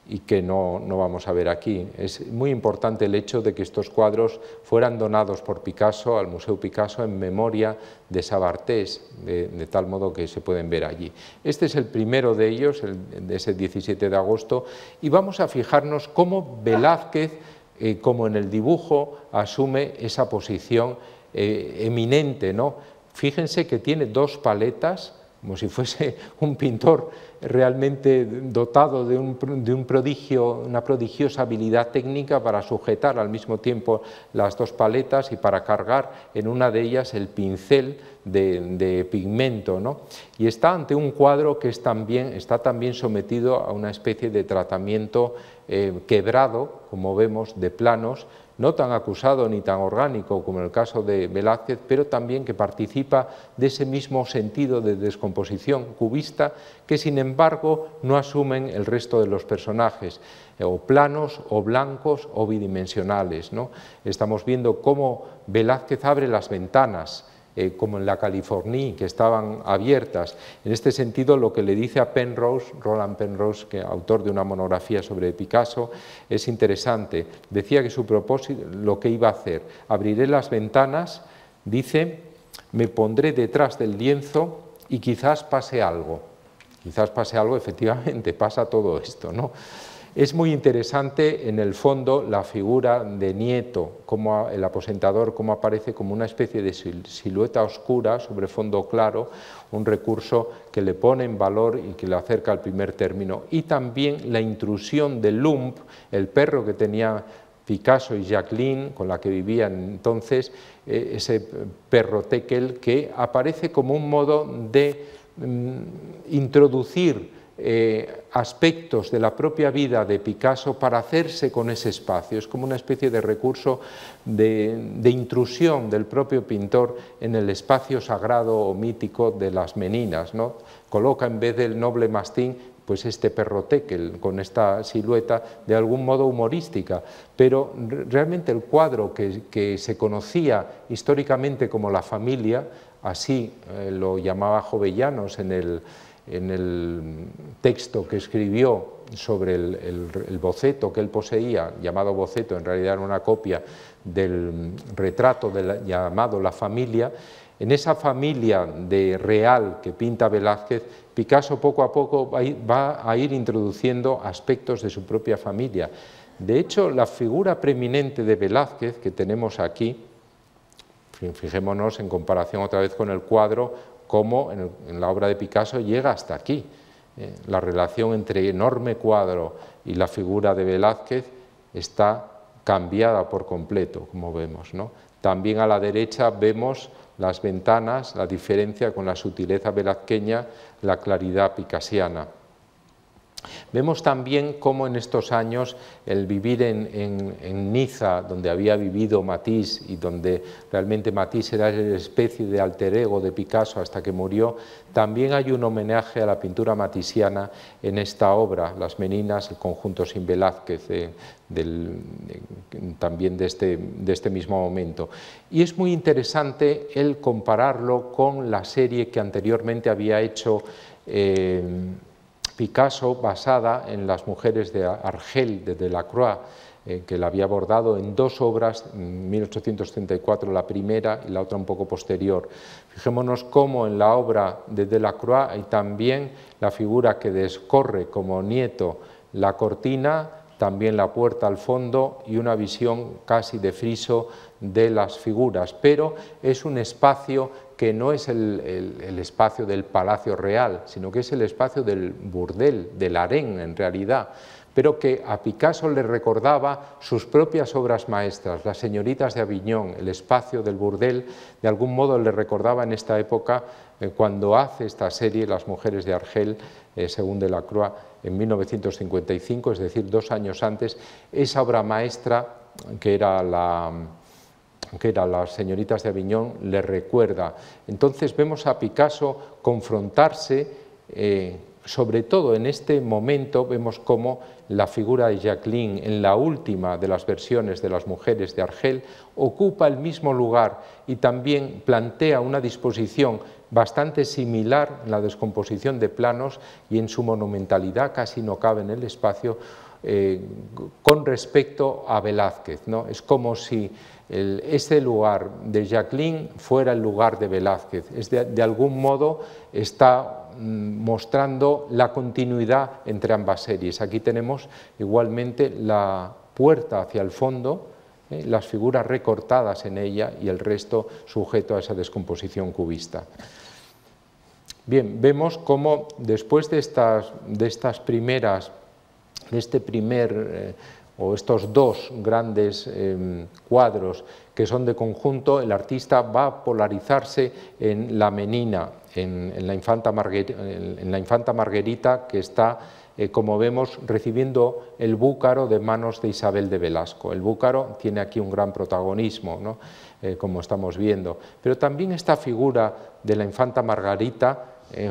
y que no, no vamos a ver aquí. Es muy importante el hecho de que estos cuadros fueran donados por Picasso al Museo Picasso en memoria de Sabartés, de, de tal modo que se pueden ver allí. Este es el primero de ellos, el, de ese diecisiete de agosto, y vamos a fijarnos cómo Velázquez, eh, como en el dibujo, asume esa posición eh, eminente, ¿no? Fíjense que tiene dos paletas, como si fuese un pintor realmente dotado de, un, de un prodigio, una prodigiosa habilidad técnica para sujetar al mismo tiempo las dos paletas y para cargar en una de ellas el pincel de, de pigmento, ¿no? Y está ante un cuadro que es también, está también sometido a una especie de tratamiento eh, quebrado, como vemos, de planos, no tan acusado ni tan orgánico como en el caso de Velázquez, pero también que participa de ese mismo sentido de descomposición cubista que, sin embargo, no asumen el resto de los personajes, o planos, o blancos, o bidimensionales, ¿no? Estamos viendo cómo Velázquez abre las ventanas, Eh, como en la Californie, que estaban abiertas. En este sentido, lo que le dice a Penrose, Roland Penrose, que autor de una monografía sobre Picasso, es interesante. Decía que su propósito, lo que iba a hacer, abriré las ventanas, dice, me pondré detrás del lienzo y quizás pase algo. Quizás pase algo, efectivamente, pasa todo esto, ¿no? Es muy interesante en el fondo la figura de Nieto, como el aposentador, cómo aparece como una especie de silueta oscura sobre fondo claro, un recurso que le pone en valor y que le acerca al primer término. Y también la intrusión de Lump, el perro que tenía Picasso y Jacqueline, con la que vivían entonces, eh, ese perro Tekel, que aparece como un modo de mm, introducir Eh, aspectos de la propia vida de Picasso para hacerse con ese espacio. Es como una especie de recurso de, de intrusión del propio pintor en el espacio sagrado o mítico de las meninas, ¿no? Coloca en vez del noble mastín pues este perro Tekel con esta silueta de algún modo humorística, pero realmente el cuadro que, que se conocía históricamente como La Familia, así eh, lo llamaba Jovellanos en el en el texto que escribió sobre el, el, el boceto que él poseía, llamado boceto, en realidad era una copia del retrato de la, llamado La Familia. En esa familia de real que pinta Velázquez, Picasso poco a poco va a ir, va a ir introduciendo aspectos de su propia familia. De hecho, la figura preeminente de Velázquez que tenemos aquí, fijémonos en comparación otra vez con el cuadro, cómo en, el, en la obra de Picasso llega hasta aquí. Eh, la relación entre enorme cuadro y la figura de Velázquez está cambiada por completo, como vemos, ¿no? También a la derecha vemos las ventanas, la diferencia con la sutileza velazqueña, la claridad picasiana. Vemos también cómo en estos años el vivir en, en, en Niza, donde había vivido Matisse y donde realmente Matisse era la especie de alter ego de Picasso hasta que murió, también hay un homenaje a la pintura matisiana en esta obra, Las Meninas, el conjunto sin Velázquez, eh, del, eh, también de este, de este mismo momento. Y es muy interesante el compararlo con la serie que anteriormente había hecho eh, Picasso, basada en las mujeres de Argel, de Delacroix, eh, que la había abordado en dos obras, en mil ochocientos treinta y cuatro la primera y la otra un poco posterior. Fijémonos cómo en la obra de Delacroix hay también la figura que descorre como Nieto la cortina, también la puerta al fondo y una visión casi de friso de las figuras, pero es un espacio que no es el, el, el espacio del Palacio Real, sino que es el espacio del burdel, del harén en realidad, pero que a Picasso le recordaba sus propias obras maestras, Las señoritas de Aviñón, el espacio del burdel, de algún modo le recordaba en esta época, eh, cuando hace esta serie Las mujeres de Argel, eh, según Delacroix, en mil novecientos cincuenta y cinco, es decir, dos años antes, esa obra maestra que era la... que era Las señoritas de Aviñón, le recuerda. Entonces vemos a Picasso confrontarse, eh, sobre todo en este momento, vemos cómo la figura de Jacqueline, en la última de las versiones de Las mujeres de Argel, ocupa el mismo lugar y también plantea una disposición bastante similar en la descomposición de planos y en su monumentalidad, casi no cabe en el espacio, eh, con respecto a Velázquez, ¿no? Es como si el, ese lugar de Jacqueline fuera el lugar de Velázquez. Es de, de algún modo está mm, mostrando la continuidad entre ambas series. Aquí tenemos igualmente la puerta hacia el fondo, eh, las figuras recortadas en ella y el resto sujeto a esa descomposición cubista. Bien, vemos cómo después de estas, de estas primeras, de este primer, eh, o estos dos grandes eh, cuadros que son de conjunto, el artista va a polarizarse en la Menina, en, en, la, infanta en la infanta Margarita, que está, eh, como vemos, recibiendo el búcaro de manos de Isabel de Velasco. El búcaro tiene aquí un gran protagonismo, ¿no? eh, como estamos viendo, pero también esta figura de la infanta Margarita Eh,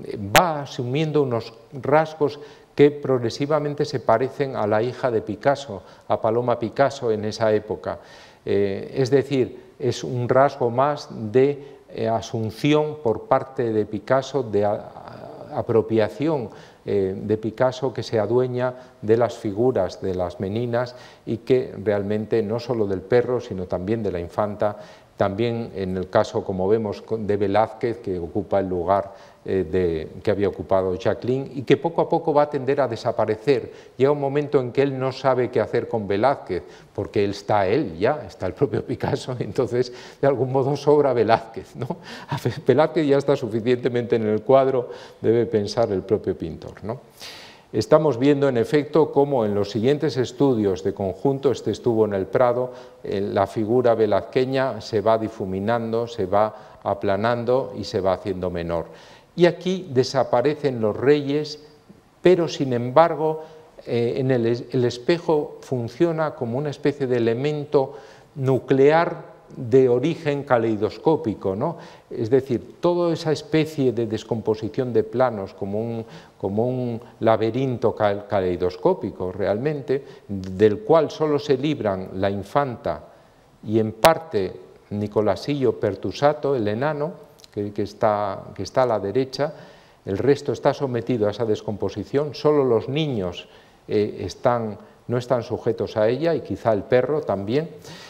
va asumiendo unos rasgos que progresivamente se parecen a la hija de Picasso, a Paloma Picasso en esa época. Eh, es decir, es un rasgo más de eh, asunción por parte de Picasso, de a, a, apropiación eh, de Picasso, que se adueña de las figuras de las meninas y que realmente no solo del perro, sino también de la infanta. También en el caso, como vemos, de Velázquez, que ocupa el lugar eh, de, que había ocupado Jacqueline y que poco a poco va a tender a desaparecer. Llega un momento en que él no sabe qué hacer con Velázquez, porque él está él ya, está el propio Picasso, entonces de algún modo sobra Velázquez, ¿no? Velázquez ya está suficientemente en el cuadro, debe pensar el propio pintor, ¿no? Estamos viendo, en efecto, cómo en los siguientes estudios de conjunto, este estuvo en el Prado, eh, la figura velazqueña se va difuminando, se va aplanando y se va haciendo menor. Y aquí desaparecen los reyes, pero sin embargo, eh, en el, el espejo funciona como una especie de elemento nuclear de origen caleidoscópico, ¿no? Es decir, toda esa especie de descomposición de planos como un, como un laberinto caleidoscópico realmente, del cual solo se libran la infanta y en parte Nicolasillo Pertusato, el enano, que, que, está, que está a la derecha, el resto está sometido a esa descomposición, solo los niños eh, están, no están sujetos a ella y quizá el perro también.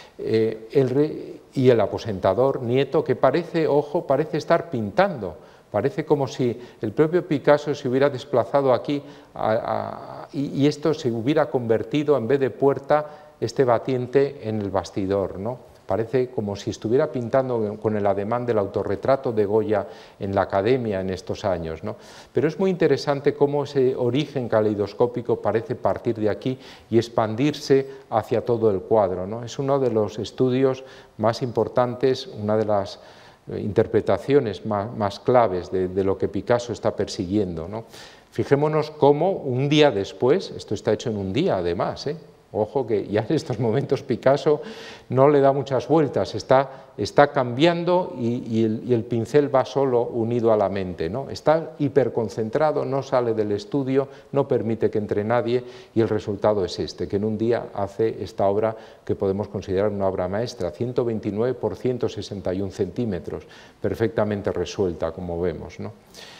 Eh, el rey y el aposentador nieto, que parece, ojo, parece estar pintando, parece como si el propio Picasso se hubiera desplazado aquí a, a, y, y esto se hubiera convertido, en vez de puerta, este batiente en el bastidor, ¿no? Parece como si estuviera pintando con el ademán del autorretrato de Goya en la Academia en estos años, ¿no? Pero es muy interesante cómo ese origen caleidoscópico parece partir de aquí y expandirse hacia todo el cuadro, ¿no? Es uno de los estudios más importantes, una de las interpretaciones más, más claves de, de lo que Picasso está persiguiendo, ¿no? Fijémonos cómo un día después, esto está hecho en un día además, ¿eh? Ojo que ya en estos momentos Picasso no le da muchas vueltas, está, está cambiando y, y, el, y el pincel va solo unido a la mente, ¿no? Está hiperconcentrado, no sale del estudio, no permite que entre nadie y el resultado es este, que en un día hace esta obra que podemos considerar una obra maestra, ciento veintinueve por ciento sesenta y uno centímetros, perfectamente resuelta, como vemos, ¿no?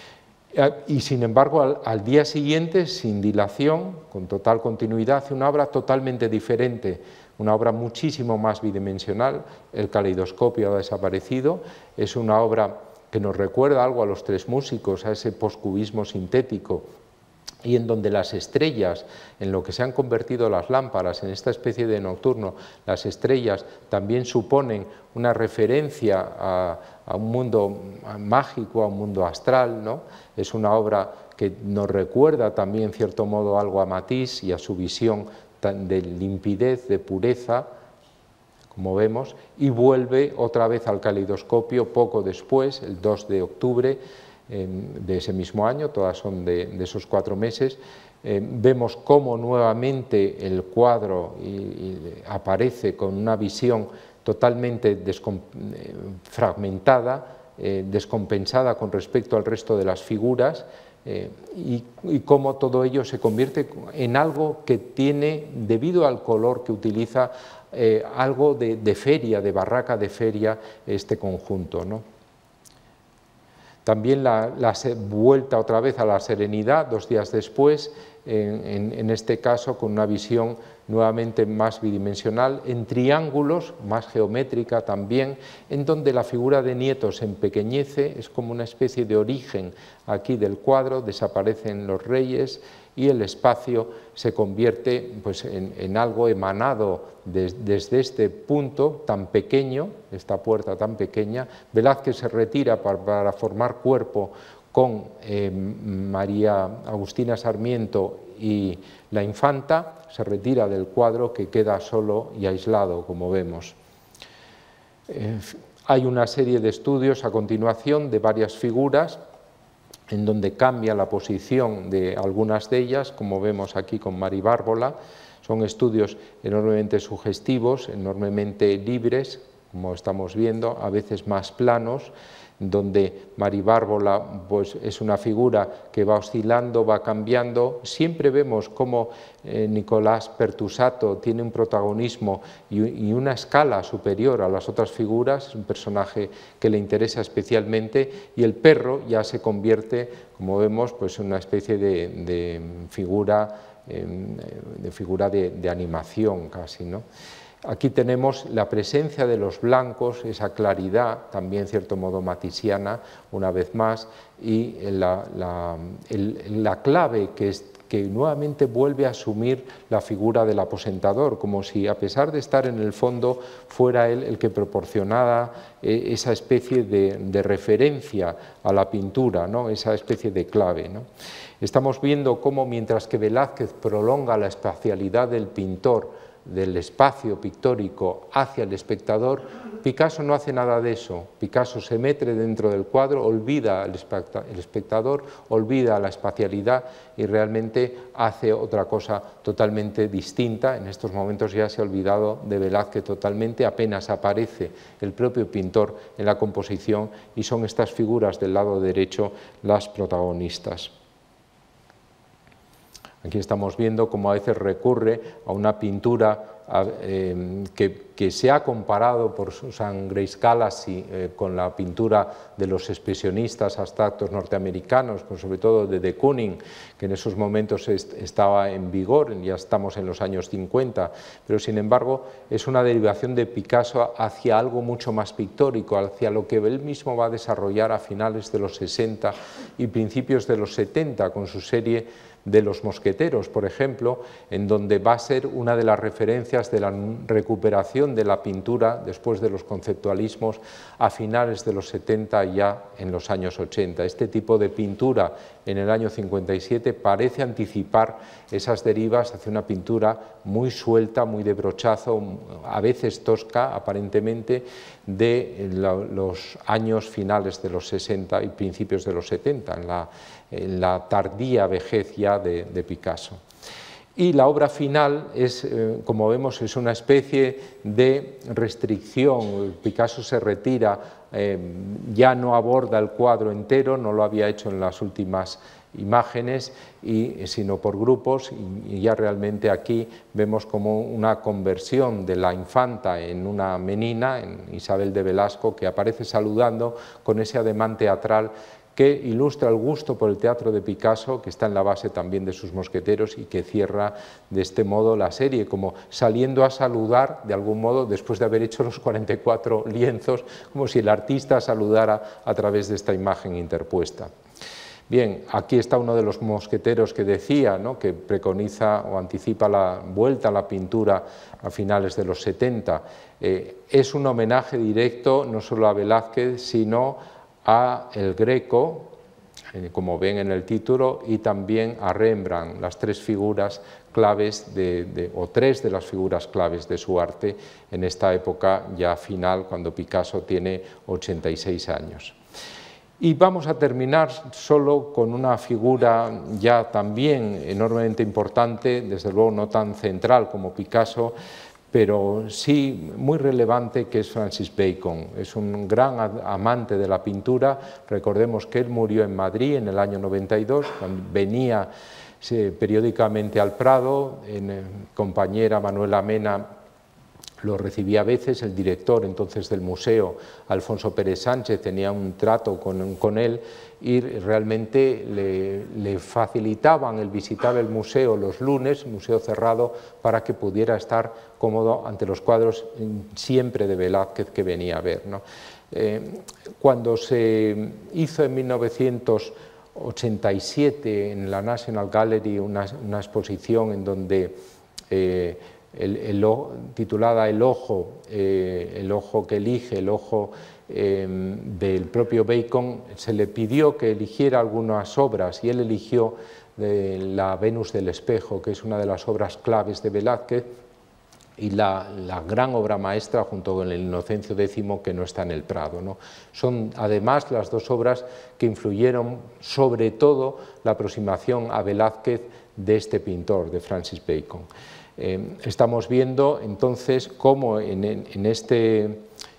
Y sin embargo, al, al día siguiente, sin dilación, con total continuidad, hace una obra totalmente diferente, una obra muchísimo más bidimensional. El caleidoscopio ha desaparecido, es una obra que nos recuerda algo a los Tres Músicos, a ese poscubismo sintético, y en donde las estrellas, en lo que se han convertido las lámparas, en esta especie de nocturno, las estrellas también suponen una referencia a, a un mundo mágico, a un mundo astral, ¿no? Es una obra que nos recuerda también, en cierto modo, algo a Matisse y a su visión de limpidez, de pureza, como vemos, y vuelve otra vez al caleidoscopio poco después, el dos de octubre, de ese mismo año, todas son de, de esos cuatro meses. Eh, vemos cómo nuevamente el cuadro y, y aparece con una visión totalmente eh, fragmentada, eh, descompensada con respecto al resto de las figuras, eh, y, y cómo todo ello se convierte en algo que tiene, debido al color que utiliza, eh, algo de, de feria, de barraca de feria, este conjunto, ¿no? También la, la vuelta otra vez a la serenidad, dos días después, en, en, en este caso con una visión nuevamente más bidimensional, en triángulos, más geométrica también, en donde la figura de Nieto se empequeñece, es como una especie de origen aquí del cuadro, desaparecen los reyes y el espacio se convierte pues, en, en algo emanado de, desde este punto tan pequeño, esta puerta tan pequeña. Velázquez se retira para, para formar cuerpo con eh, María Agustina Sarmiento y la infanta, se retira del cuadro que queda solo y aislado, como vemos. Eh, hay una serie de estudios a continuación de varias figuras en donde cambia la posición de algunas de ellas, como vemos aquí con Mari Bárbola. Son estudios enormemente sugestivos, enormemente libres, como estamos viendo, a veces más planos, donde Mari Bárbola pues, es una figura que va oscilando, va cambiando. Siempre vemos cómo eh, Nicolás Pertusato tiene un protagonismo y, y una escala superior a las otras figuras, es un personaje que le interesa especialmente, y el perro ya se convierte, como vemos, pues, en una especie de, de figura, eh, de, figura de, de animación casi, ¿no? Aquí tenemos la presencia de los blancos, esa claridad, también en cierto modo matisiana, una vez más, y la, la, el, la clave que, es, que nuevamente vuelve a asumir la figura del aposentador, como si a pesar de estar en el fondo fuera él el que proporcionara eh, esa especie de, de referencia a la pintura, ¿no? Esa especie de clave, ¿no? Estamos viendo cómo mientras que Velázquez prolonga la espacialidad del pintor, del espacio pictórico hacia el espectador, Picasso no hace nada de eso. Picasso se mete dentro del cuadro, olvida al espectador, olvida la espacialidad y realmente hace otra cosa totalmente distinta. En estos momentos ya se ha olvidado de Velázquez totalmente, apenas aparece el propio pintor en la composición y son estas figuras del lado derecho las protagonistas. Aquí estamos viendo cómo a veces recurre a una pintura a, eh, que, que se ha comparado por Susan Grace Galassi eh, con la pintura de los expresionistas abstractos norteamericanos, pues sobre todo de de Kooning, que en esos momentos est estaba en vigor, ya estamos en los años cincuenta, pero sin embargo es una derivación de Picasso hacia algo mucho más pictórico, hacia lo que él mismo va a desarrollar a finales de los sesenta y principios de los setenta con su serie de Los Mosqueteros, por ejemplo, en donde va a ser una de las referencias de la recuperación de la pintura después de los conceptualismos a finales de los setenta y ya en los años ochenta. Este tipo de pintura en el año cincuenta y siete parece anticipar esas derivas hacia una pintura muy suelta, muy de brochazo, a veces tosca aparentemente, de los años finales de los sesenta y principios de los setenta, en la, en la tardía vejez ya de, de Picasso. Y la obra final es, eh, como vemos, es una especie de restricción. Picasso se retira, eh, ya no aborda el cuadro entero, no lo había hecho en las últimas imágenes, y, sino por grupos, y, y ya realmente aquí vemos como una conversión de la infanta en una menina, en Isabel de Velasco, que aparece saludando con ese ademán teatral que ilustra el gusto por el teatro de Picasso, que está en la base también de Sus Mosqueteros y que cierra de este modo la serie, como saliendo a saludar de algún modo después de haber hecho los cuarenta y cuatro lienzos, como si el artista saludara a través de esta imagen interpuesta. Bien, aquí está uno de los mosqueteros que decía, ¿no?, que preconiza o anticipa la vuelta a la pintura a finales de los setenta. Eh, es un homenaje directo no solo a Velázquez, sino a El Greco, como ven en el título, y también a Rembrandt, las tres figuras claves, de, de, o tres de las figuras claves de su arte en esta época ya final, cuando Picasso tiene ochenta y seis años. Y vamos a terminar solo con una figura ya también enormemente importante, desde luego no tan central como Picasso, pero sí muy relevante, que es Francis Bacon. Es un gran amante de la pintura. Recordemos que él murió en Madrid en el año noventa y dos, cuando venía sí, periódicamente al Prado, en, eh, compañera Manuela Mena lo recibía a veces el director entonces del museo, Alfonso Pérez Sánchez, tenía un trato con, con él y realmente le, le facilitaban el visitar el museo los lunes, museo cerrado, para que pudiera estar cómodo ante los cuadros siempre de Velázquez que venía a ver, ¿no? Eh, cuando se hizo en mil novecientos ochenta y siete en la National Gallery una, una exposición en donde eh, el, el, titulada El ojo, eh, el ojo que elige, el ojo eh, del propio Bacon, se le pidió que eligiera algunas obras y él eligió de la Venus del espejo, que es una de las obras claves de Velázquez, y la, la gran obra maestra junto con el Inocencio décimo, que no está en el Prado, ¿no? Son además las dos obras que influyeron sobre todo la aproximación a Velázquez de este pintor, de Francis Bacon. Eh, estamos viendo entonces cómo en, en, este,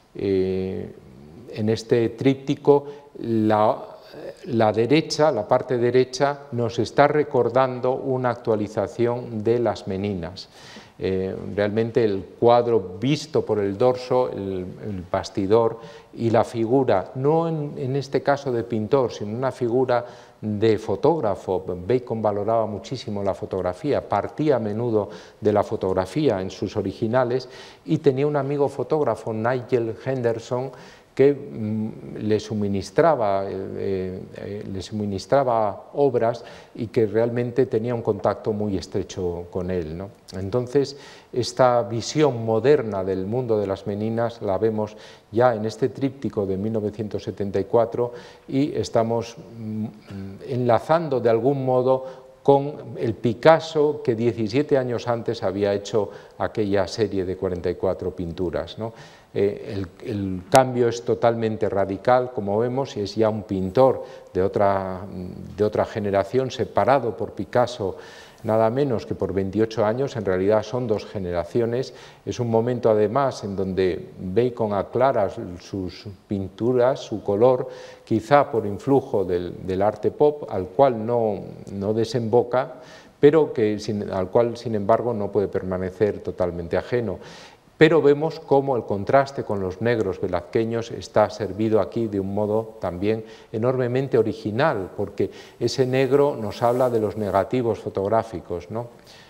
eh, en este tríptico la, la derecha, la parte derecha, nos está recordando una actualización de las Meninas. Eh, realmente el cuadro visto por el dorso, el, el bastidor y la figura, no en, en este caso de pintor, sino una figura de fotógrafo. Bacon valoraba muchísimo la fotografía, partía a menudo de la fotografía en sus originales y tenía un amigo fotógrafo, Nigel Henderson, que mm, le, suministraba, eh, eh, le suministraba obras y que realmente tenía un contacto muy estrecho con él, ¿no? Entonces, esta visión moderna del mundo de las Meninas la vemos ya en este tríptico de mil novecientos setenta y cuatro y estamos mm, enlazando de algún modo con el Picasso que diecisiete años antes había hecho aquella serie de cuarenta y cuatro pinturas, ¿no? Eh, el, el cambio es totalmente radical, como vemos, y es ya un pintor de otra, de otra generación, separado por Picasso nada menos que por veintiocho años, en realidad son dos generaciones. Es un momento además en donde Bacon aclara sus pinturas, su color, quizá por influjo del, del arte pop, al cual no, no desemboca, pero que, sin, al cual sin embargo no puede permanecer totalmente ajeno. Pero vemos cómo el contraste con los negros velazqueños está servido aquí de un modo también enormemente original, porque ese negro nos habla de los negativos fotográficos, ¿no?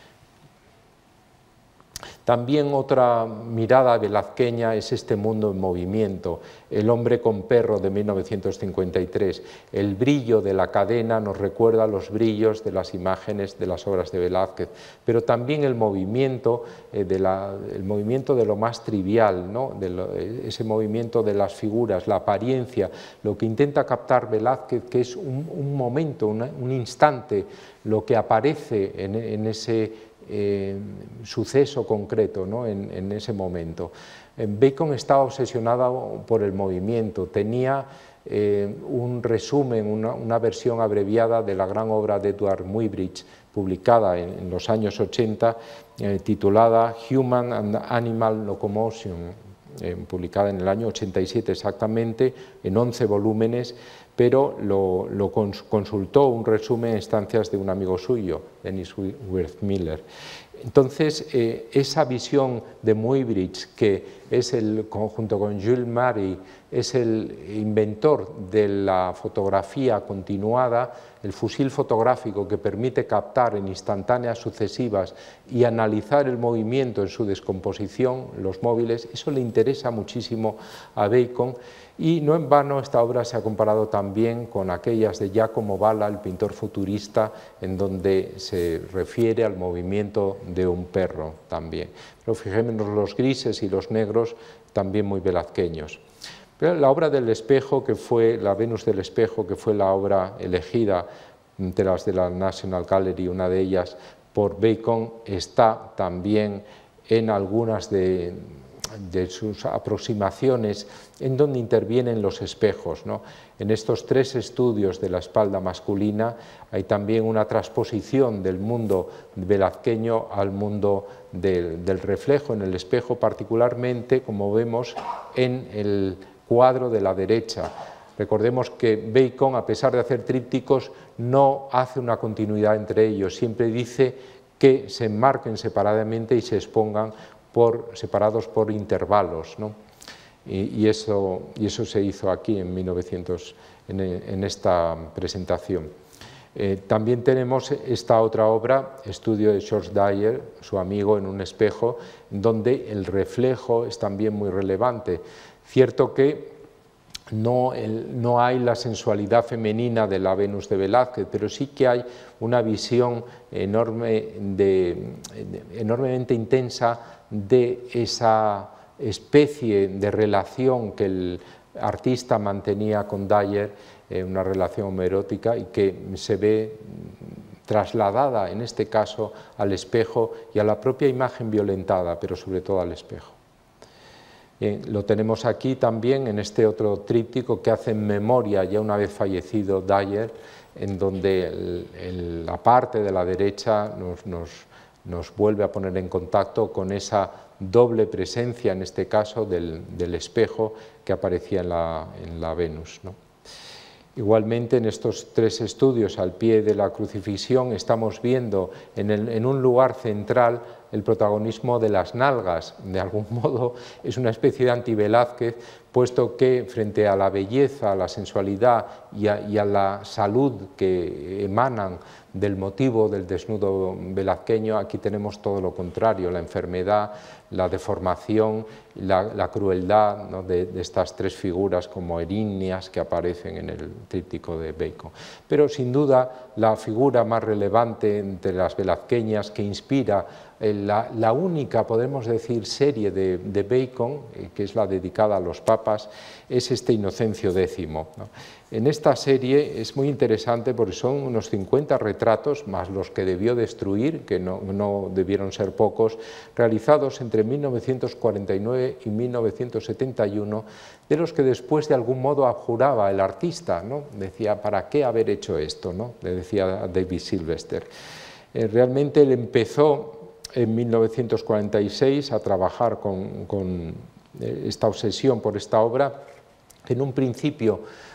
También otra mirada velazqueña es este mundo en movimiento, El hombre con perro de mil novecientos cincuenta y tres. El brillo de la cadena nos recuerda los brillos de las imágenes de las obras de Velázquez, pero también el movimiento, eh, de, la, el movimiento de lo más trivial, ¿no? De lo, ese movimiento de las figuras, la apariencia, lo que intenta captar Velázquez, que es un, un momento, una, un instante, lo que aparece en, en ese Eh, suceso concreto, ¿no? en, en ese momento. Bacon estaba obsesionado por el movimiento, tenía eh, un resumen, una, una versión abreviada de la gran obra de Edward Muybridge, publicada en, en los años ochenta, eh, titulada Human and Animal Locomotion, eh, publicada en el año ochenta y siete exactamente, en once volúmenes, pero lo, lo consultó un resumen en estancias de un amigo suyo, Dennis Wirth Miller. Entonces, eh, esa visión de Muybridge, que es el, junto con Jules Marey, es el inventor de la fotografía continuada, el fusil fotográfico que permite captar en instantáneas sucesivas y analizar el movimiento en su descomposición, los móviles, eso le interesa muchísimo a Bacon, y no en vano esta obra se ha comparado también con aquellas de Giacomo Balla, el pintor futurista, en donde se refiere al movimiento de un perro también. Pero fijémonos los grises y los negros también muy velazqueños. Pero la obra del espejo, que fue la Venus del espejo, que fue la obra elegida de las de la National Gallery, una de ellas por Bacon, está también en algunas de de sus aproximaciones en donde intervienen los espejos, ¿no? En estos tres estudios de la espalda masculina hay también una transposición del mundo velazqueño al mundo del, del reflejo en el espejo, particularmente, como vemos, en el cuadro de la derecha. Recordemos que Bacon, a pesar de hacer trípticos, no hace una continuidad entre ellos, siempre dice que se enmarquen separadamente y se expongan por, separados por intervalos, ¿no? y, y, eso, y eso se hizo aquí en mil novecientos, en, en esta presentación. Eh, también tenemos esta otra obra, estudio de George Dyer, su amigo en un espejo, donde el reflejo es también muy relevante. Cierto que no, el, no hay la sensualidad femenina de la Venus de Velázquez, pero sí que hay una visión enorme de, de, enormemente intensa de esa especie de relación que el artista mantenía con Dyer, eh, una relación homoerótica, y que se ve trasladada en este caso al espejo y a la propia imagen violentada, pero sobre todo al espejo. Eh, lo tenemos aquí también en este otro tríptico que hace en memoria, ya una vez fallecido Dyer, en donde el, el, la parte de la derecha nos, nos, nos vuelve a poner en contacto con esa doble presencia, en este caso del, del espejo que aparecía en la, en la Venus, ¿no? Igualmente, en estos tres estudios al pie de la crucifixión estamos viendo en, el, en un lugar central el protagonismo de las nalgas. De algún modo es una especie de anti-Velázquez, puesto que frente a la belleza, a la sensualidad y a, y a la salud que emanan del motivo del desnudo velazqueño, aquí tenemos todo lo contrario, la enfermedad, la deformación, la, la crueldad, ¿no?, de, de estas tres figuras como erinias que aparecen en el tríptico de Bacon. Pero sin duda la figura más relevante entre las velazqueñas que inspira La, la única, podemos decir, serie de, de Bacon, eh, que es la dedicada a los papas, es este Inocencio décimo, ¿no? En esta serie es muy interesante porque son unos cincuenta retratos, más los que debió destruir, que no, no debieron ser pocos, realizados entre mil novecientos cuarenta y nueve y mil novecientos setenta y uno, de los que después de algún modo abjuraba el artista, ¿no? Decía, ¿para qué haber hecho esto?, ¿no?, le decía a David Sylvester. Eh, realmente él empezó en mil novecientos cuarenta y seis a trabajar con, con esta obsesión por esta obra, que en un principio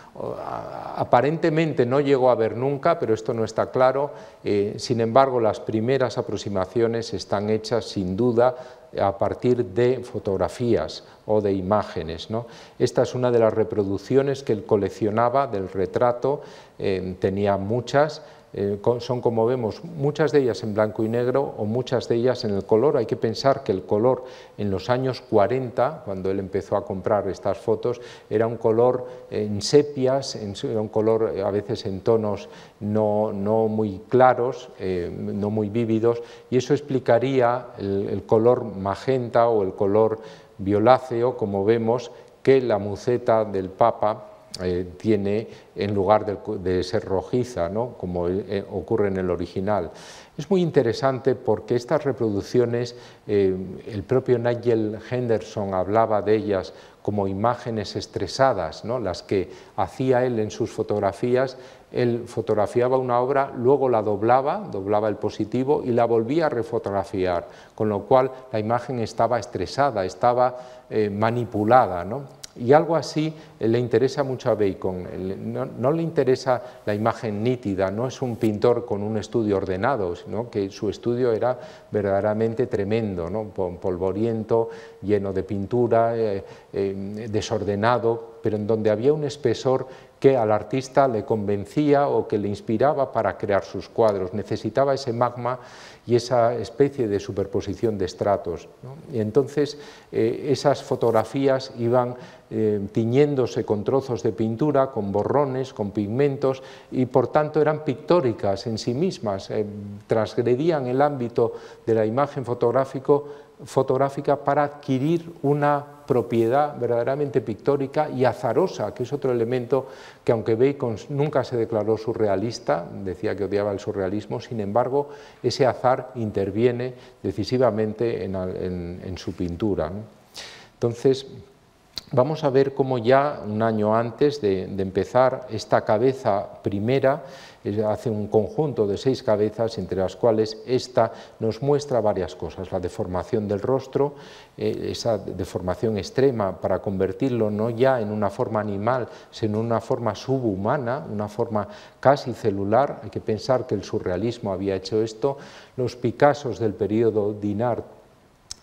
aparentemente no llegó a ver nunca, pero esto no está claro. Eh, sin embargo, las primeras aproximaciones están hechas sin duda a partir de fotografías o de imágenes, ¿no? Esta es una de las reproducciones que él coleccionaba del retrato, eh, tenía muchas. Eh, son, como vemos, muchas de ellas en blanco y negro o muchas de ellas en el color. Hay que pensar que el color en los años cuarenta, cuando él empezó a comprar estas fotos, era un color en sepias, en, era un color a veces en tonos no, no muy claros, eh, no muy vívidos, y eso explicaría el, el color magenta o el color violáceo, como vemos que la muceta del Papa Eh, tiene en lugar de, de ser rojiza, ¿no?, como eh, ocurre en el original. Es muy interesante porque estas reproducciones, eh, el propio Nigel Henderson hablaba de ellas como imágenes estresadas, ¿no?, las que hacía él en sus fotografías. Él fotografiaba una obra, luego la doblaba, doblaba el positivo y la volvía a refotografiar, con lo cual la imagen estaba estresada, estaba eh, manipulada, ¿no? Y algo así le interesa mucho a Bacon, no, no le interesa la imagen nítida, no es un pintor con un estudio ordenado, sino que su estudio era verdaderamente tremendo, ¿no?, polvoriento, lleno de pintura, eh, eh, desordenado, pero en donde había un espesor que al artista le convencía o que le inspiraba para crear sus cuadros. Necesitaba ese magma y esa especie de superposición de estratos, ¿no? Y entonces eh, esas fotografías iban eh, tiñéndose con trozos de pintura, con borrones, con pigmentos, y por tanto eran pictóricas en sí mismas, eh, transgredían el ámbito de la imagen fotográfico, fotográfica para adquirir una propiedad verdaderamente pictórica y azarosa, que es otro elemento que, aunque Bacon nunca se declaró surrealista, decía que odiaba el surrealismo, sin embargo ese azar interviene decisivamente en, en, en su pintura, ¿no? Entonces vamos a ver cómo ya un año antes de, de empezar esta cabeza primera, hace un conjunto de seis cabezas, entre las cuales esta nos muestra varias cosas: la deformación del rostro, eh, esa deformación extrema para convertirlo no ya en una forma animal, sino en una forma subhumana, una forma casi celular. Hay que pensar que el surrealismo había hecho esto. Los Picassos del periodo Dinart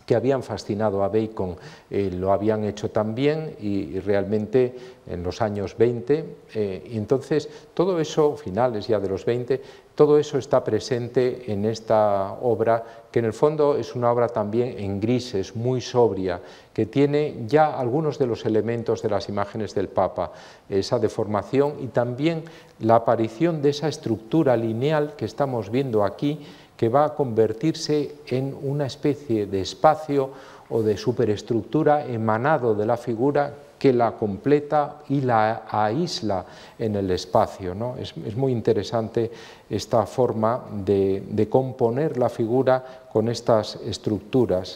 que habían fascinado a Bacon, eh, lo habían hecho también y, y realmente en los años veinte, eh, y entonces todo eso, finales ya de los veinte, todo eso está presente en esta obra, que en el fondo es una obra también en grises, muy sobria, que tiene ya algunos de los elementos de las imágenes del Papa, esa deformación y también la aparición de esa estructura lineal que estamos viendo aquí, que va a convertirse en una especie de espacio o de superestructura emanado de la figura que la completa y la aísla en el espacio, ¿no? Es, es muy interesante esta forma de, de componer la figura con estas estructuras.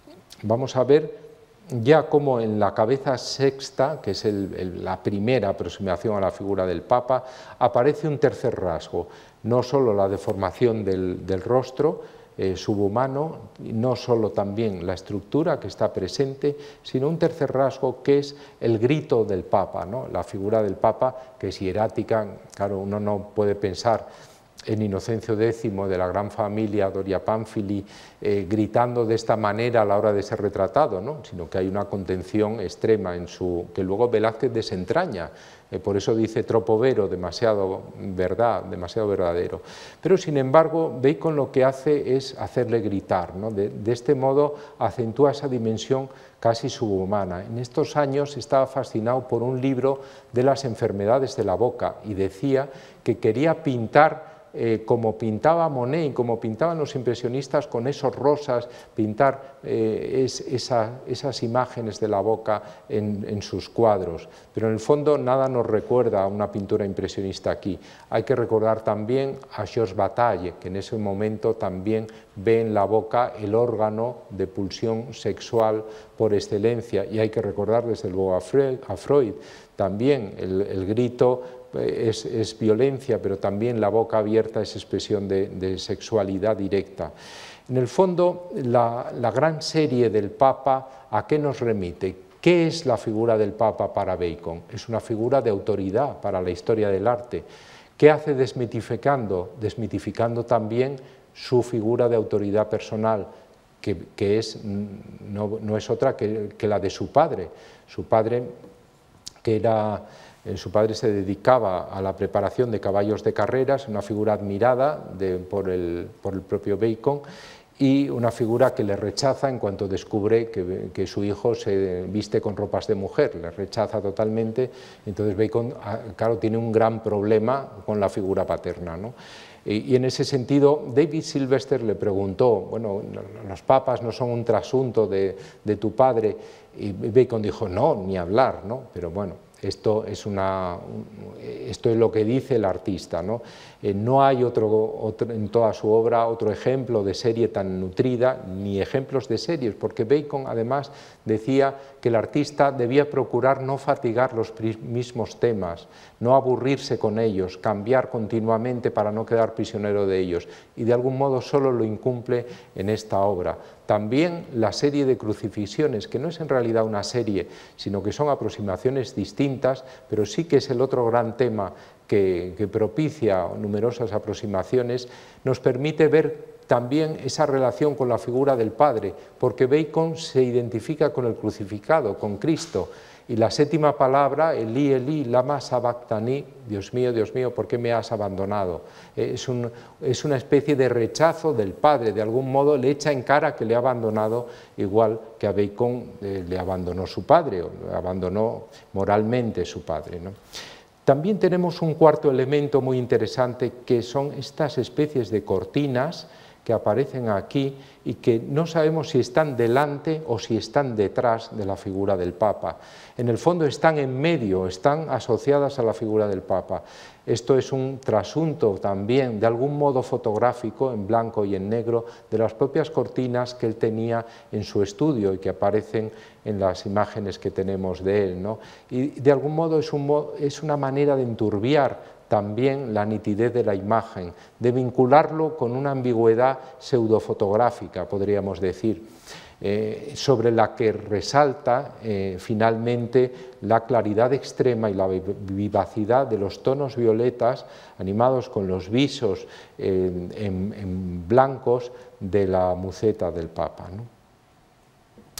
Vamos a ver ya como en la cabeza sexta, que es el, el, la primera aproximación a la figura del Papa, aparece un tercer rasgo, no solo la deformación del, del rostro eh, subhumano, no solo también la estructura que está presente, sino un tercer rasgo que es el grito del Papa, ¿no? La figura del Papa, que es hierática, claro, uno no puede pensar en Inocencio décimo, de la gran familia Doria Pamphili, eh, gritando de esta manera a la hora de ser retratado, ¿no? Sino que hay una contención extrema en su, que luego Velázquez desentraña, eh, por eso dice troppo vero, demasiado verdad, demasiado verdadero. Pero sin embargo, Bacon lo que hace es hacerle gritar, ¿no? De, de este modo acentúa esa dimensión casi subhumana. En estos años estaba fascinado por un libro de las enfermedades de la boca y decía que quería pintar Eh, como pintaba Monet y como pintaban los impresionistas con esos rosas, pintar eh, es, esa, esas imágenes de la boca en, en sus cuadros. Pero en el fondo nada nos recuerda a una pintura impresionista aquí. Hay que recordar también a Georges Bataille, que en ese momento también ve en la boca el órgano de pulsión sexual por excelencia. Y hay que recordar desde luego a Freud, a Freud también el, el grito Es, es violencia, pero también la boca abierta es expresión de, de sexualidad directa. En el fondo, la, la gran serie del Papa, ¿a qué nos remite? ¿Qué es la figura del Papa para Bacon? Es una figura de autoridad para la historia del arte. ¿Qué hace desmitificando? Desmitificando también su figura de autoridad personal, que, que es, no, no es otra que, que la de su padre. Su padre, que era... Su padre se dedicaba a la preparación de caballos de carreras, una figura admirada de, por, el, por el propio Bacon, y una figura que le rechaza en cuanto descubre que, que su hijo se viste con ropas de mujer, le rechaza totalmente. Entonces Bacon, claro, tiene un gran problema con la figura paterna, ¿no? Y en ese sentido, David Sylvester le preguntó, bueno, los papas no son un trasunto de, de tu padre, y Bacon dijo, no, ni hablar, ¿no? Pero bueno, esto es, una, esto es lo que dice el artista, ¿no? Eh, no hay otro, otro, en toda su obra otro ejemplo de serie tan nutrida, ni ejemplos de series, porque Bacon además decía que el artista debía procurar no fatigar los mismos temas, no aburrirse con ellos, cambiar continuamente para no quedar prisionero de ellos, y de algún modo solo lo incumple en esta obra. También la serie de crucifixiones, que no es en realidad una serie, sino que son aproximaciones distintas, pero sí que es el otro gran tema que, que propicia numerosas aproximaciones, nos permite ver también esa relación con la figura del Padre, porque Bacon se identifica con el crucificado, con Cristo, y la séptima palabra, Elí, Elí, lama sabactani, Dios mío, Dios mío, ¿por qué me has abandonado? Es, un, es una especie de rechazo del Padre, de algún modo le echa en cara que le ha abandonado, igual que a Bacon eh, le abandonó su padre, o le abandonó moralmente su padre, ¿no? También tenemos un cuarto elemento muy interesante, que son estas especies de cortinas que aparecen aquí y que no sabemos si están delante o si están detrás de la figura del Papa. En el fondo están en medio, están asociadas a la figura del Papa. Esto es un trasunto también, de algún modo fotográfico, en blanco y en negro, de las propias cortinas que él tenía en su estudio y que aparecen en las imágenes que tenemos de él, ¿no? Y de algún modo es, un, es una manera de enturbiar también la nitidez de la imagen, de vincularlo con una ambigüedad pseudofotográfica, podríamos decir, eh, sobre la que resalta eh, finalmente la claridad extrema y la vivacidad de los tonos violetas animados con los visos eh, en, en blancos de la muceta del Papa, ¿no?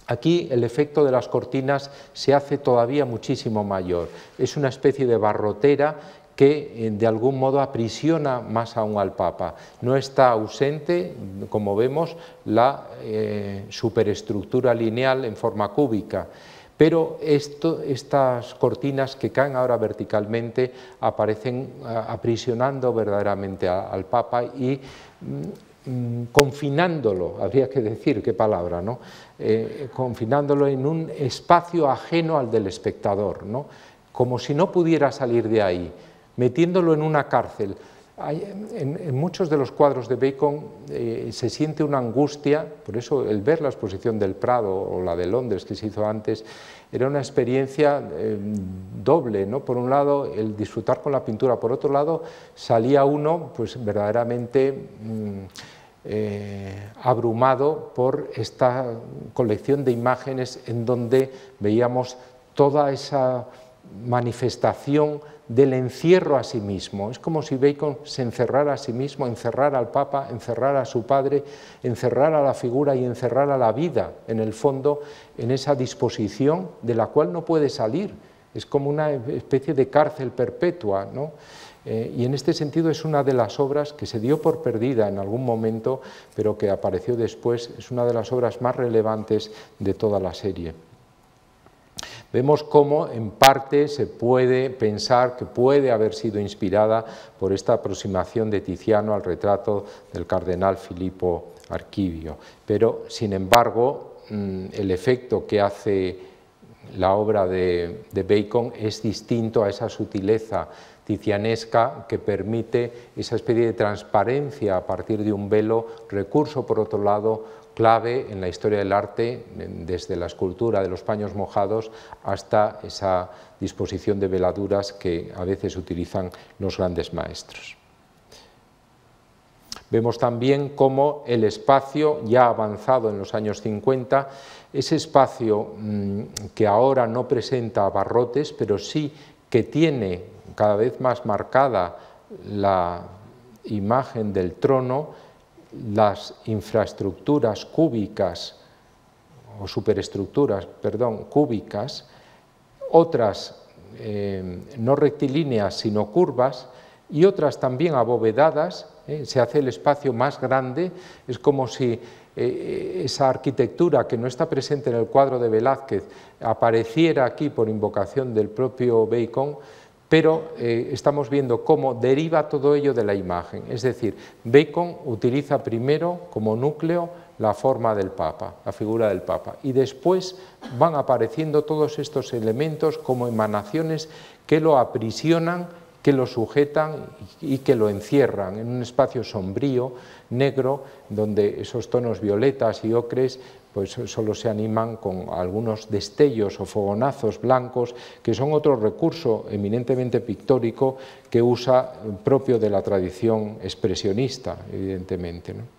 Aquí el efecto de las cortinas se hace todavía muchísimo mayor. Es una especie de barrotera que de algún modo aprisiona más aún al Papa. No está ausente, como vemos, la eh, superestructura lineal en forma cúbica, pero esto, estas cortinas que caen ahora verticalmente aparecen aprisionando verdaderamente a, al Papa y mm, confinándolo, habría que decir, qué palabra, ¿no? Eh, confinándolo en un espacio ajeno al del espectador, ¿no? Como si no pudiera salir de ahí, metiéndolo en una cárcel. Hay, en, en muchos de los cuadros de Bacon eh, se siente una angustia, por eso el ver la exposición del Prado o la de Londres que se hizo antes, era una experiencia eh, doble, ¿no? Por un lado el disfrutar con la pintura, por otro lado salía uno pues verdaderamente mmm, eh, abrumado por esta colección de imágenes en donde veíamos toda esa manifestación del encierro a sí mismo. Es como si Bacon se encerrara a sí mismo, encerrara al Papa, encerrara a su padre, encerrara la figura y encerrara la vida, en el fondo, en esa disposición de la cual no puede salir. Es como una especie de cárcel perpetua, ¿no? Eh, y en este sentido es una de las obras que se dio por perdida en algún momento, pero que apareció después, es una de las obras más relevantes de toda la serie. Vemos cómo en parte se puede pensar que puede haber sido inspirada por esta aproximación de Tiziano al retrato del cardenal Filippo Archivio, pero sin embargo el efecto que hace la obra de, de Bacon es distinto a esa sutileza tizianesca que permite esa especie de transparencia a partir de un velo, recurso por otro lado clave en la historia del arte, desde la escultura de los paños mojados hasta esa disposición de veladuras que a veces utilizan los grandes maestros. Vemos también cómo el espacio ya avanzado en los años cincuenta, ese espacio que ahora no presenta abarrotes, pero sí que tiene cada vez más marcada la imagen del trono, las infraestructuras cúbicas, o superestructuras, perdón, cúbicas, otras eh, no rectilíneas sino curvas y otras también abovedadas, eh, se hace el espacio más grande, es como si eh, esa arquitectura que no está presente en el cuadro de Velázquez apareciera aquí por invocación del propio Bacon, pero eh, estamos viendo cómo deriva todo ello de la imagen. Es decir, Bacon utiliza primero como núcleo la forma del Papa, la figura del Papa, y después van apareciendo todos estos elementos como emanaciones que lo aprisionan, que lo sujetan y que lo encierran en un espacio sombrío, negro, donde esos tonos violetas y ocres pues solo se animan con algunos destellos o fogonazos blancos, que son otro recurso eminentemente pictórico que usa propio de la tradición expresionista, evidentemente, ¿no?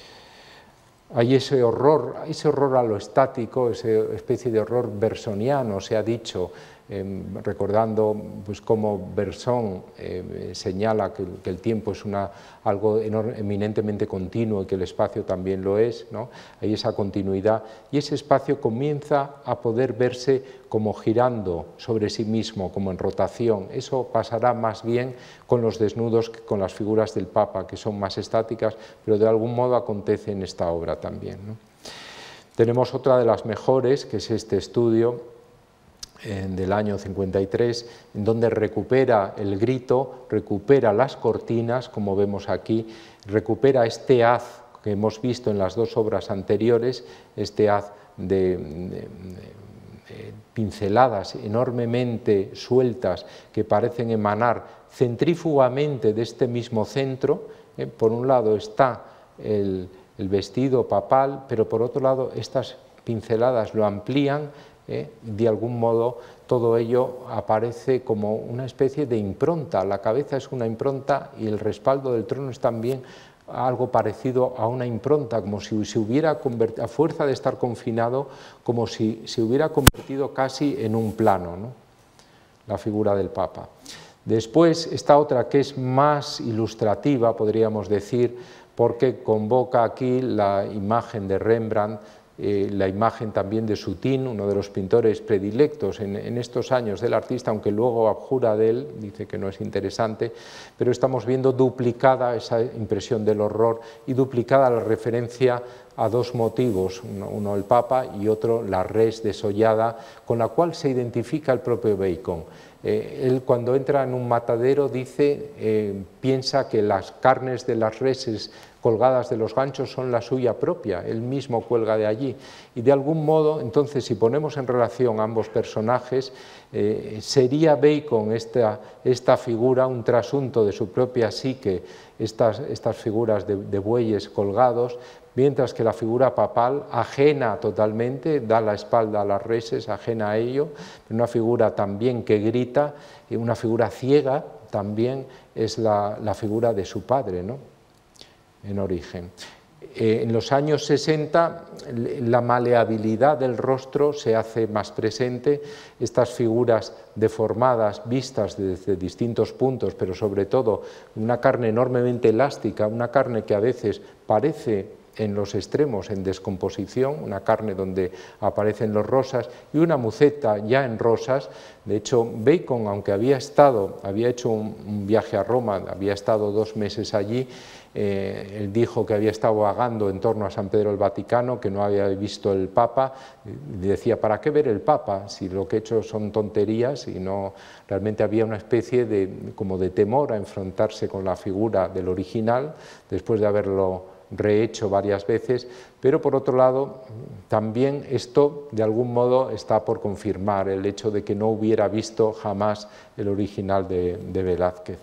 Hay ese horror, ese horror a lo estático, esa especie de horror bersoniano, se ha dicho, eh, recordando pues, cómo Bersón eh, señala que, que el tiempo es una, algo enorme, eminentemente continuo y que el espacio también lo es, ¿no? Hay esa continuidad y ese espacio comienza a poder verse como girando sobre sí mismo, como en rotación. Eso pasará más bien con los desnudos que con las figuras del Papa, que son más estáticas, pero de algún modo acontece en esta obra también, ¿no? Tenemos otra de las mejores, que es este estudio eh, del año cincuenta y tres, en donde recupera el grito, recupera las cortinas, como vemos aquí, recupera este haz que hemos visto en las dos obras anteriores, este haz de, de, de pinceladas enormemente sueltas que parecen emanar centrífugamente de este mismo centro. Eh, por un lado está el, el vestido papal, pero por otro lado estas pinceladas lo amplían, eh, de algún modo todo ello aparece como una especie de impronta. La cabeza es una impronta y el respaldo del trono es también algo parecido a una impronta, como si se hubiera convertido, a fuerza de estar confinado, como si se hubiera convertido casi en un plano, ¿no? La figura del Papa. Después está otra que es más ilustrativa, podríamos decir, porque convoca aquí la imagen de Rembrandt eh, la imagen también de Sutín, uno de los pintores predilectos en, en estos años del artista, aunque luego abjura de él, dice que no es interesante, pero estamos viendo duplicada esa impresión del horror y duplicada la referencia a dos motivos, uno, uno el Papa y otro la res desollada, con la cual se identifica el propio Bacon. Eh, él cuando entra en un matadero dice, eh, piensa que las carnes de las reses colgadas de los ganchos son la suya propia, él mismo cuelga de allí. Y de algún modo, entonces, si ponemos en relación ambos personajes, eh, sería Bacon esta, esta figura un trasunto de su propia psique, estas, estas figuras de, de bueyes colgados, mientras que la figura papal, ajena totalmente, da la espalda a las reses, ajena a ello, una figura también que grita, y una figura ciega también es la, la figura de su padre, ¿no?, en origen. Eh, en los años sesenta la maleabilidad del rostro se hace más presente, estas figuras deformadas, vistas desde distintos puntos, pero sobre todo una carne enormemente elástica, una carne que a veces parece en los extremos en descomposición, una carne donde aparecen los rosas y una muceta ya en rosas. De hecho, Bacon, aunque había estado, había hecho un, un viaje a Roma, había estado dos meses allí, eh, él dijo que había estado vagando en torno a San Pedro el Vaticano, que no había visto el Papa, y decía, ¿para qué ver el Papa si lo que he hecho son tonterías? Y no, realmente había una especie de, como de temor a enfrentarse con la figura del original, después de haberlo rehecho varias veces, pero por otro lado también esto de algún modo está por confirmar el hecho de que no hubiera visto jamás el original de, de Velázquez.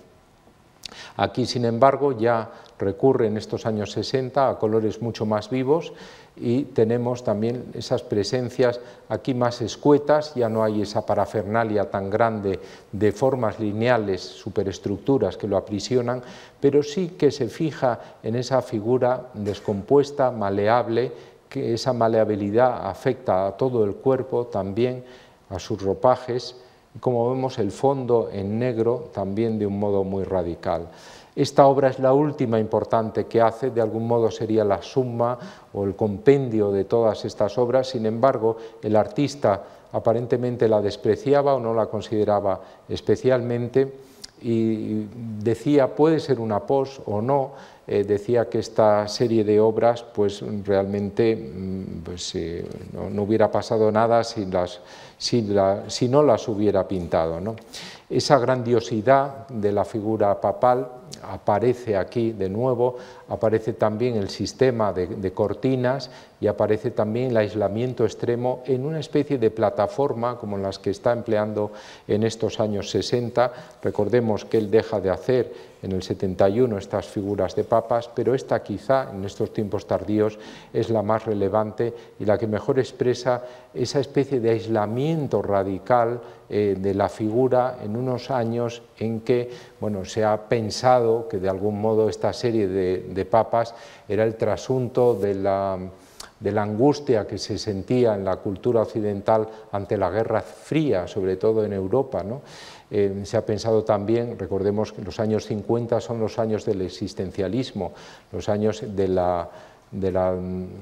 Aquí, sin embargo, ya recurre en estos años sesenta a colores mucho más vivos y tenemos también esas presencias aquí más escuetas, ya no hay esa parafernalia tan grande de formas lineales, superestructuras que lo aprisionan, pero sí que se fija en esa figura descompuesta, maleable, que esa maleabilidad afecta a todo el cuerpo, también a sus ropajes, y como vemos el fondo en negro también de un modo muy radical. Esta obra es la última importante que hace, de algún modo sería la suma o el compendio de todas estas obras, sin embargo el artista aparentemente la despreciaba o no la consideraba especialmente y decía puede ser una pos o no, eh, decía que esta serie de obras pues realmente pues, eh, no, no hubiera pasado nada si, las, si, la, si no las hubiera pintado, ¿no? Esa grandiosidad de la figura papal aparece aquí de nuevo, aparece también el sistema de, de cortinas y aparece también el aislamiento extremo en una especie de plataforma como las que está empleando en estos años sesenta. Recordemos que él deja de hacer en el setenta y uno estas figuras de papas, pero esta quizá en estos tiempos tardíos es la más relevante y la que mejor expresa esa especie de aislamiento radical eh, de la figura en unos años en que bueno, se ha pensado que de algún modo esta serie de, de papas era el trasunto de la, de la angustia que se sentía en la cultura occidental ante la Guerra Fría, sobre todo en Europa, ¿no? Eh, se ha pensado también, recordemos que los años cincuenta son los años del existencialismo, los años de la, de la,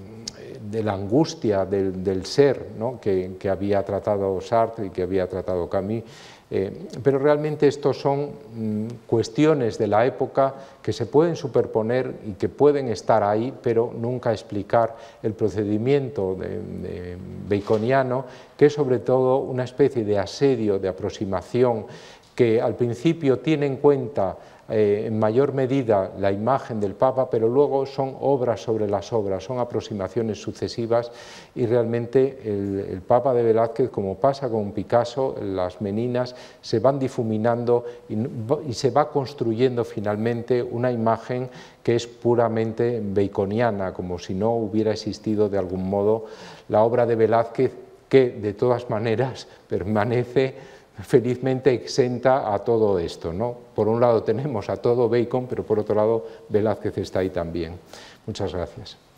de la angustia del, del ser, ¿no? que, que había tratado Sartre y que había tratado Camus. Eh, pero realmente estos son mm, cuestiones de la época que se pueden superponer y que pueden estar ahí, pero nunca explicar el procedimiento de, de baconiano, que es sobre todo una especie de asedio, de aproximación, que al principio tiene en cuenta eh, en mayor medida la imagen del Papa, pero luego son obras sobre las obras, son aproximaciones sucesivas y realmente el, el Papa de Velázquez, como pasa con Picasso, las meninas se van difuminando y, y se va construyendo finalmente una imagen que es puramente baconiana, como si no hubiera existido de algún modo la obra de Velázquez, que de todas maneras permanece felizmente exenta a todo esto, ¿no? Por un lado tenemos a todo Bacon, pero por otro lado Velázquez está ahí también. Muchas gracias.